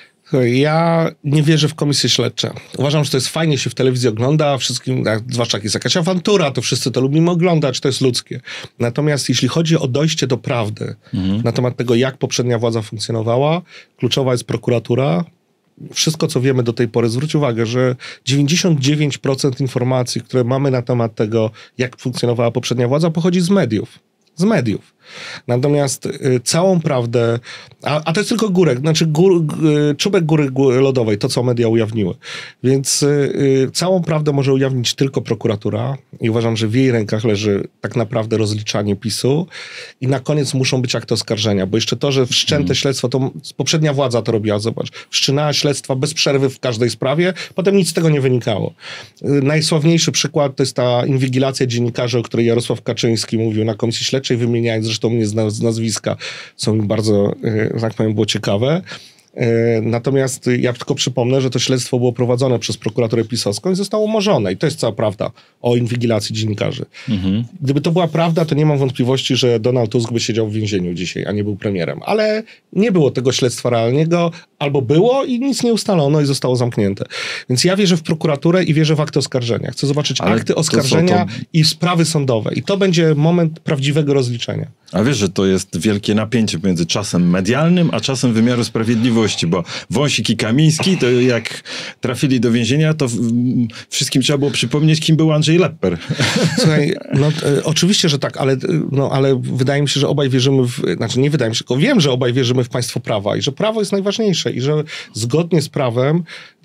Ja nie wierzę w komisje śledcze. Uważam, że to jest fajnie, się w telewizji ogląda, wszystkim, zwłaszcza jak jest jakaś awantura, to wszyscy to lubimy oglądać, to jest ludzkie. Natomiast jeśli chodzi o dojście do prawdy mhm. na temat tego, jak poprzednia władza funkcjonowała, kluczowa jest prokuratura. Wszystko, co wiemy do tej pory, zwróć uwagę, że dziewięćdziesiąt dziewięć procent informacji, które mamy na temat tego, jak funkcjonowała poprzednia władza, pochodzi z mediów. Z mediów. Natomiast y, całą prawdę, a, a to jest tylko górek, znaczy gór, y, czubek góry, góry lodowej, to co media ujawniły. Więc y, y, całą prawdę może ujawnić tylko prokuratura i uważam, że w jej rękach leży tak naprawdę rozliczanie PiSu i na koniec muszą być akty oskarżenia, bo jeszcze to, że wszczęte hmm. śledztwo, to poprzednia władza to robiła, zobacz, wszczynała śledztwa bez przerwy w każdej sprawie, potem nic z tego nie wynikało. Y, najsławniejszy przykład to jest ta inwigilacja dziennikarzy, o której Jarosław Kaczyński mówił na Komisji Śledczej, wymieniając zresztą mnie z nazwiska, co mi bardzo, że tak powiem, było ciekawe. Natomiast ja tylko przypomnę, że to śledztwo było prowadzone przez prokuraturę pisowską i zostało umorzone. I to jest cała prawda o inwigilacji dziennikarzy. Mhm. Gdyby to była prawda, to nie mam wątpliwości, że Donald Tusk by siedział w więzieniu dzisiaj, a nie był premierem. Ale nie było tego śledztwa realnego, albo było i nic nie ustalono i zostało zamknięte. Więc ja wierzę w prokuraturę i wierzę w akty oskarżenia. Chcę zobaczyć Ale akty oskarżenia to... i sprawy sądowe. I to będzie moment prawdziwego rozliczenia. A wiesz, że to jest wielkie napięcie między czasem medialnym, a czasem wymiaru sprawiedliwości, bo Wąsik i Kamiński, to jak trafili do więzienia, to wszystkim trzeba było przypomnieć, kim był Andrzej Lepper. Słuchaj, no e, oczywiście, że tak, ale, no, ale wydaje mi się, że obaj wierzymy w, znaczy nie wydaje mi się, tylko wiem, że obaj wierzymy w państwo prawa i że prawo jest najważniejsze i że zgodnie z prawem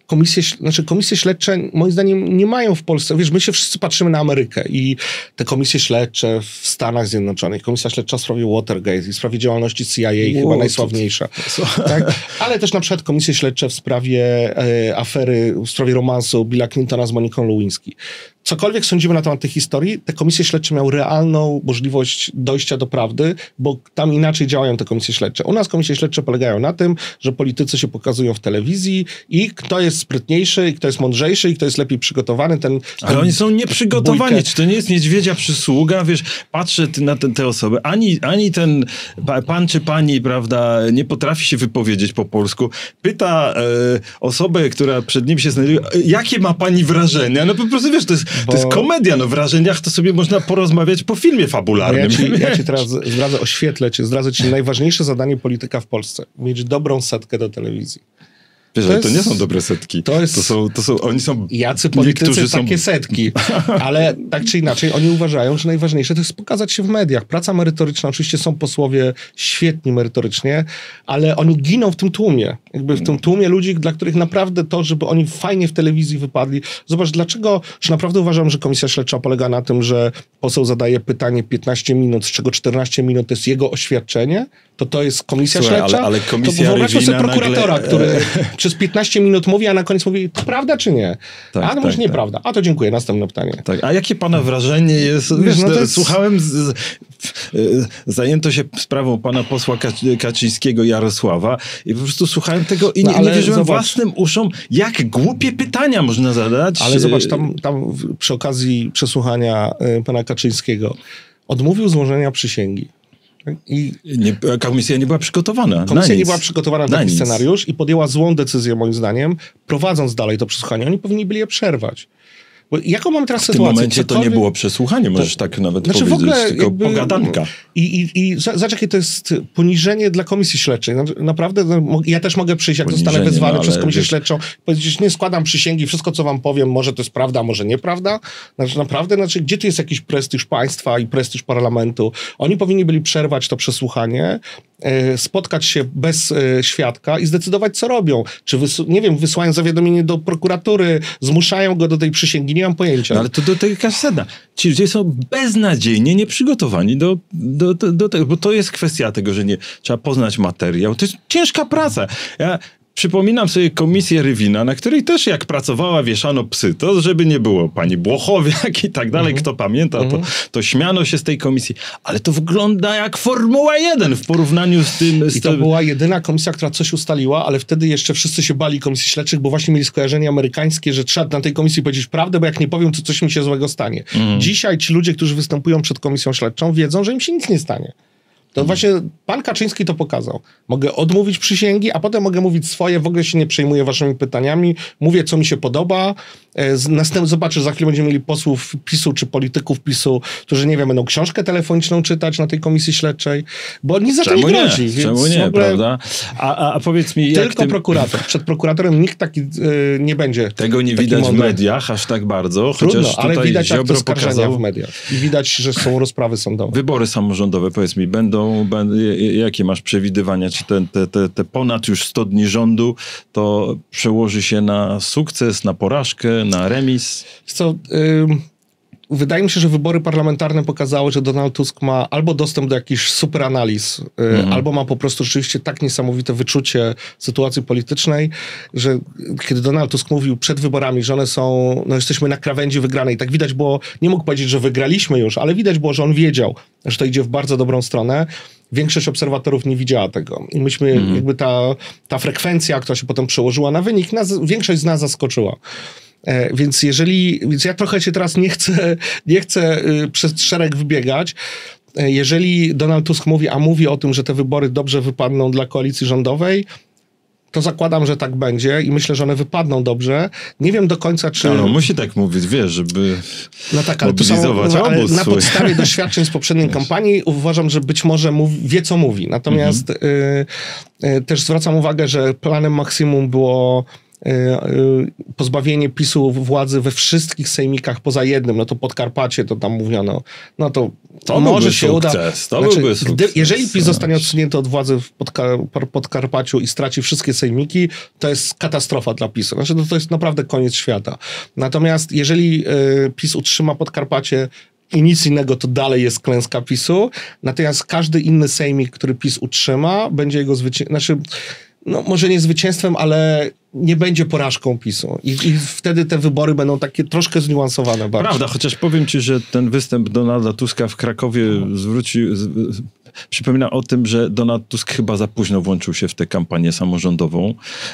komisje, znaczy komisje śledcze moim zdaniem nie mają w Polsce, wiesz, my się wszyscy patrzymy na Amerykę i te komisje śledcze w Stanach Zjednoczonych, komisja śledcza w sprawie Watergate i w sprawie działalności C I A, wow, chyba najsławniejsza. To... Tak? Ale też na przykład komisje śledcze w sprawie e, afery, w sprawie romansu Billa Clintona z Moniką Lewinsky. Cokolwiek sądzimy na temat tej historii, te komisje śledcze miały realną możliwość dojścia do prawdy, bo tam inaczej działają te komisje śledcze. U nas komisje śledcze polegają na tym, że politycy się pokazują w telewizji i kto jest sprytniejszy, i kto jest mądrzejszy, i kto jest lepiej przygotowany. Ten, ten Ale oni są nieprzygotowani. bójkę. Czy to nie jest niedźwiedzia przysługa? Wiesz, patrzę na te, te osoby. Ani, ani ten pan czy pani, prawda, nie potrafi się wypowiedzieć po polsku. Pyta e, osobę, która przed nim się znajduje, jakie ma pani wrażenia? No po prostu, wiesz, to jest Bo... To jest komedia, no w wrażeniach to sobie można porozmawiać po filmie fabularnym. Ja ci, ja ci teraz zdradzę, oświetlę cię, zdradzę ci najważniejsze zadanie polityka w Polsce. Mieć dobrą setkę do telewizji. Wiesz, to, jest, to nie są dobre setki. To, jest, to, są, to są, oni są... Jacy politycy takie są... setki. Ale tak czy inaczej, oni uważają, że najważniejsze to jest pokazać się w mediach. Praca merytoryczna, oczywiście są posłowie świetni merytorycznie, ale oni giną w tym tłumie. Jakby w tym tłumie ludzi, dla których naprawdę to, żeby oni fajnie w telewizji wypadli. Zobacz, dlaczego, że naprawdę uważam, że komisja śledcza polega na tym, że poseł zadaje pytanie piętnaście minut, z czego czternaście minut to jest jego oświadczenie, to to jest komisja Słuchaj, śledcza. Ale, ale komisja to wyobraźmy sobie prokuratora, nagle... który przez piętnaście minut mówi, a na koniec mówi, to prawda czy nie? Tak, a to tak, może tak. nieprawda. A to dziękuję, następne pytanie. Tak. A jakie pana wrażenie jest? Wiesz, no to jest... Słuchałem, z, z, zajęto się sprawą pana posła Kaczyńskiego Jarosława i po prostu słuchałem tego i no, nie, nie wierzyłem zobacz, własnym uszom, jak głupie pytania można zadać. Ale zobacz, tam, tam przy okazji przesłuchania y, pana Kaczyńskiego odmówił złożenia przysięgi. I nie, komisja nie była przygotowana. Komisja nie była przygotowana na, na taki nic. scenariusz i podjęła złą decyzję, moim zdaniem, prowadząc dalej to przesłuchanie. Oni powinni byli je przerwać. Bo jaką mamy teraz w sytuację? W tym momencie Cokolwiek... to nie było przesłuchanie, możesz to, tak nawet znaczy powiedzieć, w ogóle tylko jakby, pogadanka. I, i, i zobacz, jakie to jest poniżenie dla komisji śledczej. Naprawdę, no, ja też mogę przyjść, jak poniżenie, zostanę wezwany no, przez komisję wiesz... śledczą, powiedzieć, nie składam przysięgi, wszystko, co wam powiem, może to jest prawda, może nieprawda. Znaczy, naprawdę, znaczy, gdzie tu jest jakiś prestiż państwa i prestiż parlamentu? Oni powinni byli przerwać to przesłuchanie, e, spotkać się bez e, świadka i zdecydować, co robią. Czy, wys- nie wiem, wysyłają zawiadomienie do prokuratury, zmuszają go do tej przysięgi, nie mam pojęcia. No, ale to do tego kaseda. Ci ludzie są beznadziejnie nieprzygotowani do, do, do, do tego, bo to jest kwestia tego, że nie trzeba poznać materiał. To jest ciężka praca. Ja przypominam sobie komisję Rywina, na której też jak pracowała wieszano psy, to żeby nie było pani Błochowiak i tak dalej, mm-hmm. kto pamięta, mm-hmm. to, to śmiano się z tej komisji. Ale to wygląda jak Formuła jeden w porównaniu z tym... Z I to tym... była jedyna komisja, która coś ustaliła, ale wtedy jeszcze wszyscy się bali komisji śledczych, bo właśnie mieli skojarzenie amerykańskie, że trzeba na tej komisji powiedzieć prawdę, bo jak nie powiem, to coś mi się złego stanie. Mm. Dzisiaj ci ludzie, którzy występują przed komisją śledczą, wiedzą, że im się nic nie stanie. To właśnie pan Kaczyński to pokazał. Mogę odmówić przysięgi, a potem mogę mówić swoje, w ogóle się nie przejmuję waszymi pytaniami, mówię, co mi się podoba. Następnie zobaczę, za chwilę będziemy mieli posłów PiSu czy polityków PiSu, którzy, nie wiem, będą książkę telefoniczną czytać na tej komisji śledczej, bo nic za to nie grozi. Czemu nie, prawda? A, a, a powiedz mi, jak tylko ty... prokurator. Przed prokuratorem nikt taki yy, nie będzie. Tego nie widać mądry. w mediach aż tak bardzo, Trudno, chociaż ale tutaj widać Ziobro oskarżenia pokazał... w mediach. I widać, że są rozprawy sądowe. Wybory samorządowe, powiedz mi, będą, będą jakie masz przewidywania? Czy te, te, te, te ponad już sto dni rządu to przełoży się na sukces, na porażkę, na remis? Co, yy, wydaje mi się, że wybory parlamentarne pokazały, że Donald Tusk ma albo dostęp do jakichś super analiz, yy, mhm. albo ma po prostu rzeczywiście tak niesamowite wyczucie sytuacji politycznej, że kiedy Donald Tusk mówił przed wyborami, że one są, no jesteśmy na krawędzi wygranej, tak widać było, nie mógł powiedzieć, że wygraliśmy już, ale widać było, że on wiedział, że to idzie w bardzo dobrą stronę. Większość obserwatorów nie widziała tego. I myśmy, mm. jakby ta, ta frekwencja, która się potem przełożyła na wynik, nas, większość z nas zaskoczyła. E, więc jeżeli, więc ja trochę się teraz nie chcę, nie chcę y, przez szereg wybiegać. E, jeżeli Donald Tusk mówi, a mówi o tym, że te wybory dobrze wypadną dla koalicji rządowej, to zakładam, że tak będzie i myślę, że one wypadną dobrze. Nie wiem do końca, czy... No, musi tak mówić, wiesz, żeby no tak, ale mobilizować są, ale obóz na swój. podstawie doświadczeń z poprzedniej kampanii uważam, że być może mówi, wie, co mówi. Natomiast mhm. y, y, też zwracam uwagę, że planem maksimum było pozbawienie PiSu władzy we wszystkich sejmikach poza jednym, no to Podkarpacie, to tam mówiono, no to, to może się sukces, uda. To znaczy, byłby sukces. Gdy, jeżeli PiS zostanie odsunięty od władzy w Podkar Podkarpaciu i straci wszystkie sejmiki, to jest katastrofa dla PiSu. Znaczy, to, to jest naprawdę koniec świata. Natomiast jeżeli y, PiS utrzyma Podkarpacie i nic innego, to dalej jest klęska PiSu. Natomiast każdy inny sejmik, który PiS utrzyma, będzie jego zwycięstwem. Znaczy, no może nie zwycięstwem, ale nie będzie porażką PiSu. I, I wtedy te wybory będą takie troszkę zniuansowane bardziej. Prawda, chociaż powiem ci, że ten występ Donalda Tuska w Krakowie zwrócił... Z, z, przypomina o tym, że Donald Tusk chyba za późno włączył się w tę kampanię samorządową.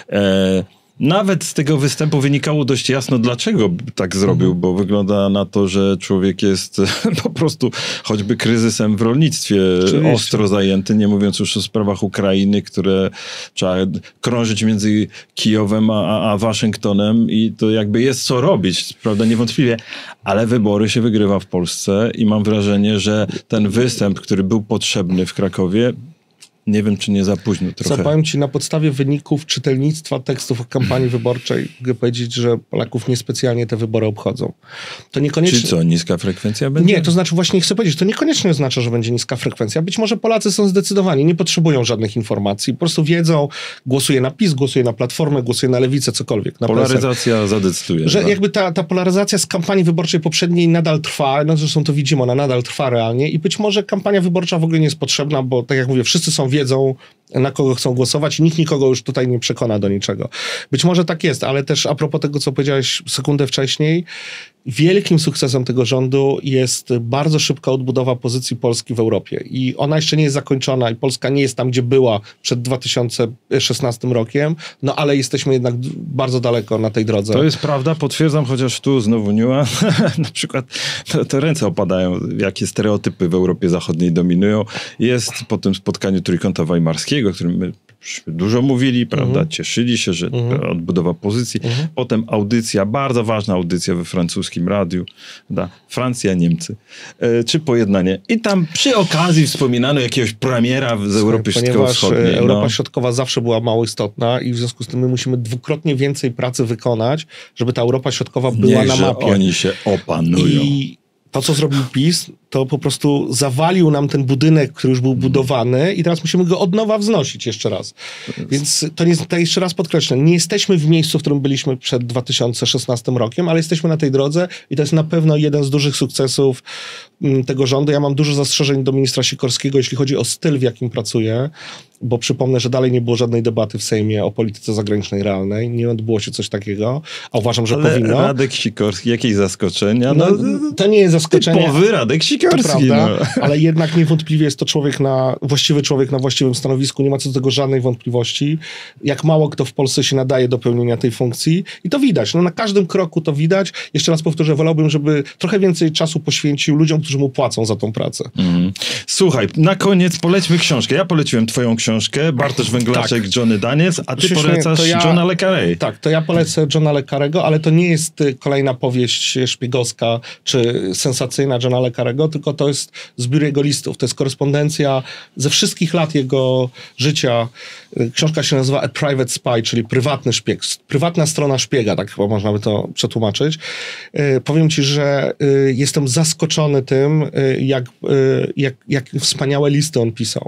E, Nawet z tego występu wynikało dość jasno, dlaczego tak zrobił, mhm. bo wygląda na to, że człowiek jest po prostu choćby kryzysem w rolnictwie Oczywiście. ostro zajęty, nie mówiąc już o sprawach Ukrainy, które trzeba krążyć między Kijowem a, a Waszyngtonem i to jakby jest co robić, prawda, niewątpliwie, ale wybory się wygrywa w Polsce i mam wrażenie, że ten występ, który był potrzebny w Krakowie, nie wiem, czy nie za późno trochę. Zapowiem ci, na podstawie wyników czytelnictwa tekstów o kampanii wyborczej mogę powiedzieć, że Polaków niespecjalnie te wybory obchodzą. To niekoniecznie... Czy co, niska frekwencja będzie? Nie, to znaczy właśnie chcę powiedzieć, to niekoniecznie oznacza, że będzie niska frekwencja. Być może Polacy są zdecydowani, nie potrzebują żadnych informacji, po prostu wiedzą, głosuje na PiS, głosuje na Platformę, głosuje na Lewicę, cokolwiek. Na Polaryzacja P S L. zadecyduje. Że tak? jakby ta, ta polaryzacja z kampanii wyborczej poprzedniej nadal trwa, no zresztą to widzimy, ona nadal trwa realnie i być może kampania wyborcza w ogóle nie jest potrzebna, bo tak jak mówię, wszyscy są wiedzą, na kogo chcą głosować i nikt nikogo już tutaj nie przekona do niczego. Być może tak jest, ale też a propos tego, co powiedziałeś sekundę wcześniej, wielkim sukcesem tego rządu jest bardzo szybka odbudowa pozycji Polski w Europie i ona jeszcze nie jest zakończona i Polska nie jest tam, gdzie była przed dwa tysiące szesnastym rokiem, no ale jesteśmy jednak bardzo daleko na tej drodze. To jest prawda, potwierdzam, chociaż tu znowu niuans. Na przykład te, te ręce opadają, jakie stereotypy w Europie Zachodniej dominują. Jest po tym spotkaniu Trójkąta Weimarskiego, o którym my dużo mówili, prawda, mhm. cieszyli się, że mhm. odbudowa pozycji. Mhm. Potem audycja, bardzo ważna audycja we francuskim radiu, da, Francja, Niemcy, e, czy pojednanie. I tam przy okazji wspominano jakiegoś premiera z Europy Środkowo-Wschodniej. Europa no. Środkowa zawsze była mało istotna i w związku z tym my musimy dwukrotnie więcej pracy wykonać, żeby ta Europa Środkowa była Niech, na mapie. oni się opanują. I to, co zrobił PiS, to po prostu zawalił nam ten budynek, który już był budowany i teraz musimy go od nowa wznosić jeszcze raz. Więc to, nie, to jeszcze raz podkreślę, nie jesteśmy w miejscu, w którym byliśmy przed dwa tysiące szesnastym rokiem, ale jesteśmy na tej drodze i to jest na pewno jeden z dużych sukcesów m, tego rządu. Ja mam dużo zastrzeżeń do ministra Sikorskiego, jeśli chodzi o styl, w jakim pracuje, bo przypomnę, że dalej nie było żadnej debaty w Sejmie o polityce zagranicznej realnej. Nie odbyło się coś takiego, a uważam, że ale powinno. Radek Sikorski, jakieś zaskoczenia? No, no, to nie jest zaskoczenie. Typowy Radek Sikorski. To prawda, no. ale jednak niewątpliwie jest to człowiek na, właściwy człowiek na właściwym stanowisku, nie ma co do tego żadnej wątpliwości. Jak mało kto w Polsce się nadaje do pełnienia tej funkcji i to widać, no na każdym kroku to widać. Jeszcze raz powtórzę, wolałbym, żeby trochę więcej czasu poświęcił ludziom, którzy mu płacą za tą pracę. Mm. Słuchaj, na koniec polećmy książkę. Ja poleciłem twoją książkę, Bartosz Węglaczek, tak. Johnny Daniels, a ty Śmiesznie, polecasz ja, Johna le Carré. Tak, to ja polecę Johna le Carrego, ale to nie jest kolejna powieść szpiegowska czy sensacyjna Johna le Carrego, tylko to jest zbiór jego listów. To jest korespondencja ze wszystkich lat jego życia. Książka się nazywa A Private Spy, czyli prywatny szpieg. Prywatna strona szpiega, tak chyba można by to przetłumaczyć. Yy, powiem ci, że yy, jestem zaskoczony tym, yy, jak, yy, jak, jak wspaniałe listy on pisał.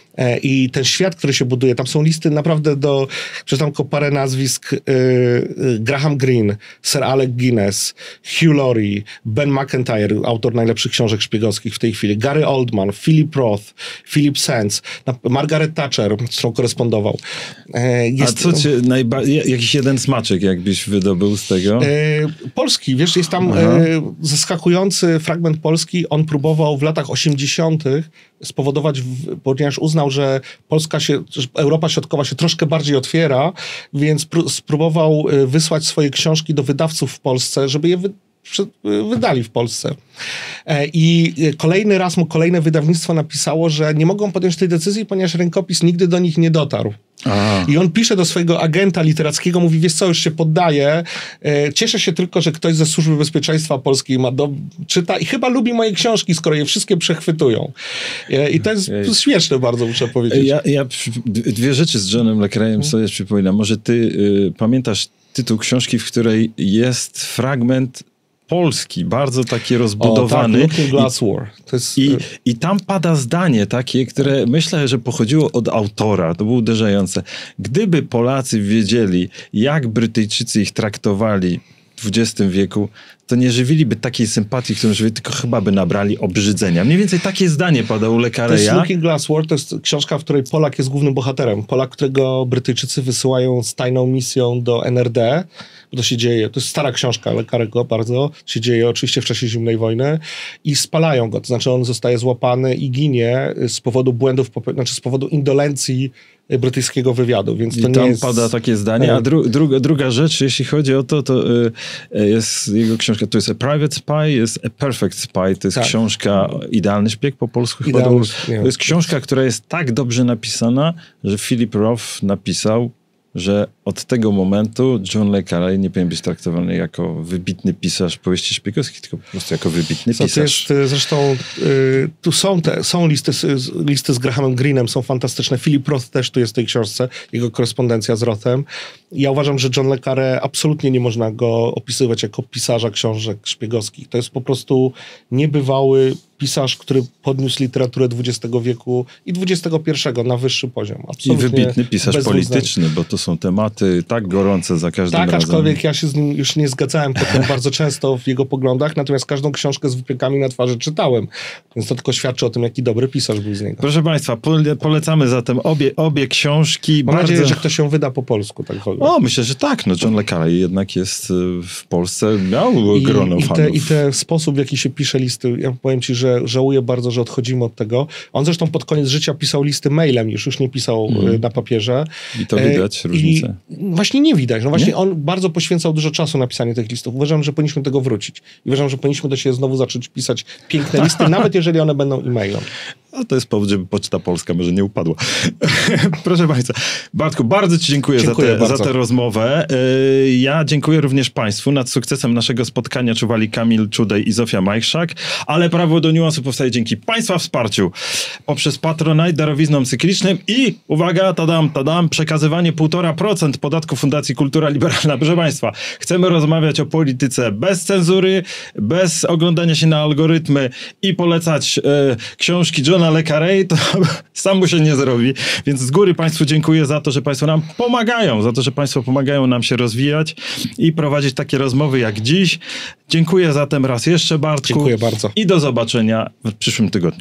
I ten świat, który się buduje, tam są listy naprawdę do, przeczytam tylko parę nazwisk, yy, Graham Greene, Sir Alec Guinness, Hugh Laurie, Ben McIntyre, autor najlepszych książek szpiegowskich w tej chwili, Gary Oldman, Philip Roth, Philip Sands, Margaret Thatcher, z którą korespondował. Yy, jest, A co cię najbardziej, jakiś jeden smaczek jakbyś wydobył z tego? Yy, polski, wiesz, jest tam yy, zaskakujący fragment polski, on próbował w latach osiemdziesiątych spowodować, w, ponieważ uznał, że Polska się, że Europa Środkowa się troszkę bardziej otwiera, więc pró- spróbował wysłać swoje książki do wydawców w Polsce, żeby je wy- wydali w Polsce. I kolejny raz mu kolejne wydawnictwo napisało, że nie mogą podjąć tej decyzji, ponieważ rękopis nigdy do nich nie dotarł. Aha. I on pisze do swojego agenta literackiego, mówi, wiesz co, już się poddaje, cieszę się tylko, że ktoś ze Służby Bezpieczeństwa Polskiej ma do... czyta i chyba lubi moje książki, skoro je wszystkie przechwytują. I to jest Ej. śmieszne bardzo, muszę powiedzieć. Ja, ja dwie rzeczy z Johnem le Carrem sobie przypominam. Może ty y, pamiętasz tytuł książki, w której jest fragment polski, bardzo taki rozbudowany. O, tak, Looking Glass War. To jest... I, I tam pada zdanie takie, które myślę, że pochodziło od autora. To było uderzające. Gdyby Polacy wiedzieli, jak Brytyjczycy ich traktowali w dwudziestym wieku, to nie żywiliby takiej sympatii, którą żywili, tylko chyba by nabrali obrzydzenia. Mniej więcej takie zdanie pada u Le Carré'a. To jest Looking Glass War, to jest książka, w której Polak jest głównym bohaterem. Polak, którego Brytyjczycy wysyłają z tajną misją do N R D. To się dzieje, to jest stara książka Le Carré'ego bardzo, to się dzieje oczywiście w czasie zimnej wojny i spalają go, to znaczy on zostaje złapany i ginie z powodu błędów, znaczy z powodu indolencji brytyjskiego wywiadu, więc to I nie tam jest... pada takie zdanie, a dru, druga, druga rzecz, jeśli chodzi o to, to y, jest jego książka, to jest A Private Spy, jest A Perfect Spy, to jest tak. książka Idealny Szpieg po polsku chyba. Idealny, to, to jest książka, która jest tak dobrze napisana, że Philip Roth napisał, że od tego momentu John Le Carré nie powinien być traktowany jako wybitny pisarz powieści szpiegowskich, tylko po prostu jako wybitny Co, pisarz. To jest, zresztą y, tu są te, są listy, listy z Grahamem Greenem, są fantastyczne. Philip Roth też tu jest w tej książce, jego korespondencja z Rothem. Ja uważam, że John Le Carré absolutnie nie można go opisywać jako pisarza książek szpiegowskich. To jest po prostu niebywały pisarz, który podniósł literaturę dwudziestego wieku i dwudziestego pierwszego na wyższy poziom. Absolutnie I wybitny pisarz polityczny, bo to są tematy tak gorące za każdym tak, razem. Tak, aczkolwiek ja się z nim już nie zgadzałem potem bardzo często w jego poglądach, natomiast każdą książkę z wypiekami na twarzy czytałem. Więc to tylko świadczy o tym, jaki dobry pisarz był z niego. Proszę Państwa, pole, polecamy zatem obie, obie książki. Mam bardzo... nadzieję, że ktoś się wyda po polsku. Tak o, myślę, że tak. No John Le Carré jednak jest w Polsce, miał grono I, fanów. te, I ten sposób, w jaki się pisze listy, ja powiem ci, że żałuję bardzo, że odchodzimy od tego. On zresztą pod koniec życia pisał listy mailem, już, już nie pisał mm. na papierze. I to widać e, różnicę. I właśnie nie widać. No właśnie nie? on bardzo poświęcał dużo czasu na pisanie tych listów. Uważam, że powinniśmy do tego wrócić. I uważam, że powinniśmy do siebie znowu zacząć pisać piękne listy, nawet jeżeli one będą e-mailem. A to jest powód, żeby Poczta Polska może nie upadła. Proszę Państwa. Bartku, bardzo Ci dziękuję, dziękuję za, te, bardzo. za tę rozmowę. Ja dziękuję również Państwu. Nad sukcesem naszego spotkania czuwali Kamil Czudej i Zofia Majchrzak, ale Prawo do Niuansu powstaje dzięki Państwa wsparciu poprzez Patronite, darowizną cyklicznym i, uwaga, tadam, tadam, przekazywanie półtora procent podatku Fundacji Kultura Liberalna. Proszę Państwa, chcemy rozmawiać o polityce bez cenzury, bez oglądania się na algorytmy i polecać e, książki Johna Le Carré, to samo się nie zrobi. Więc z góry Państwu dziękuję za to, że Państwo nam pomagają, za to, że Państwo pomagają nam się rozwijać i prowadzić takie rozmowy jak dziś. Dziękuję zatem raz jeszcze, Bartku. Dziękuję bardzo. I do zobaczenia w przyszłym tygodniu.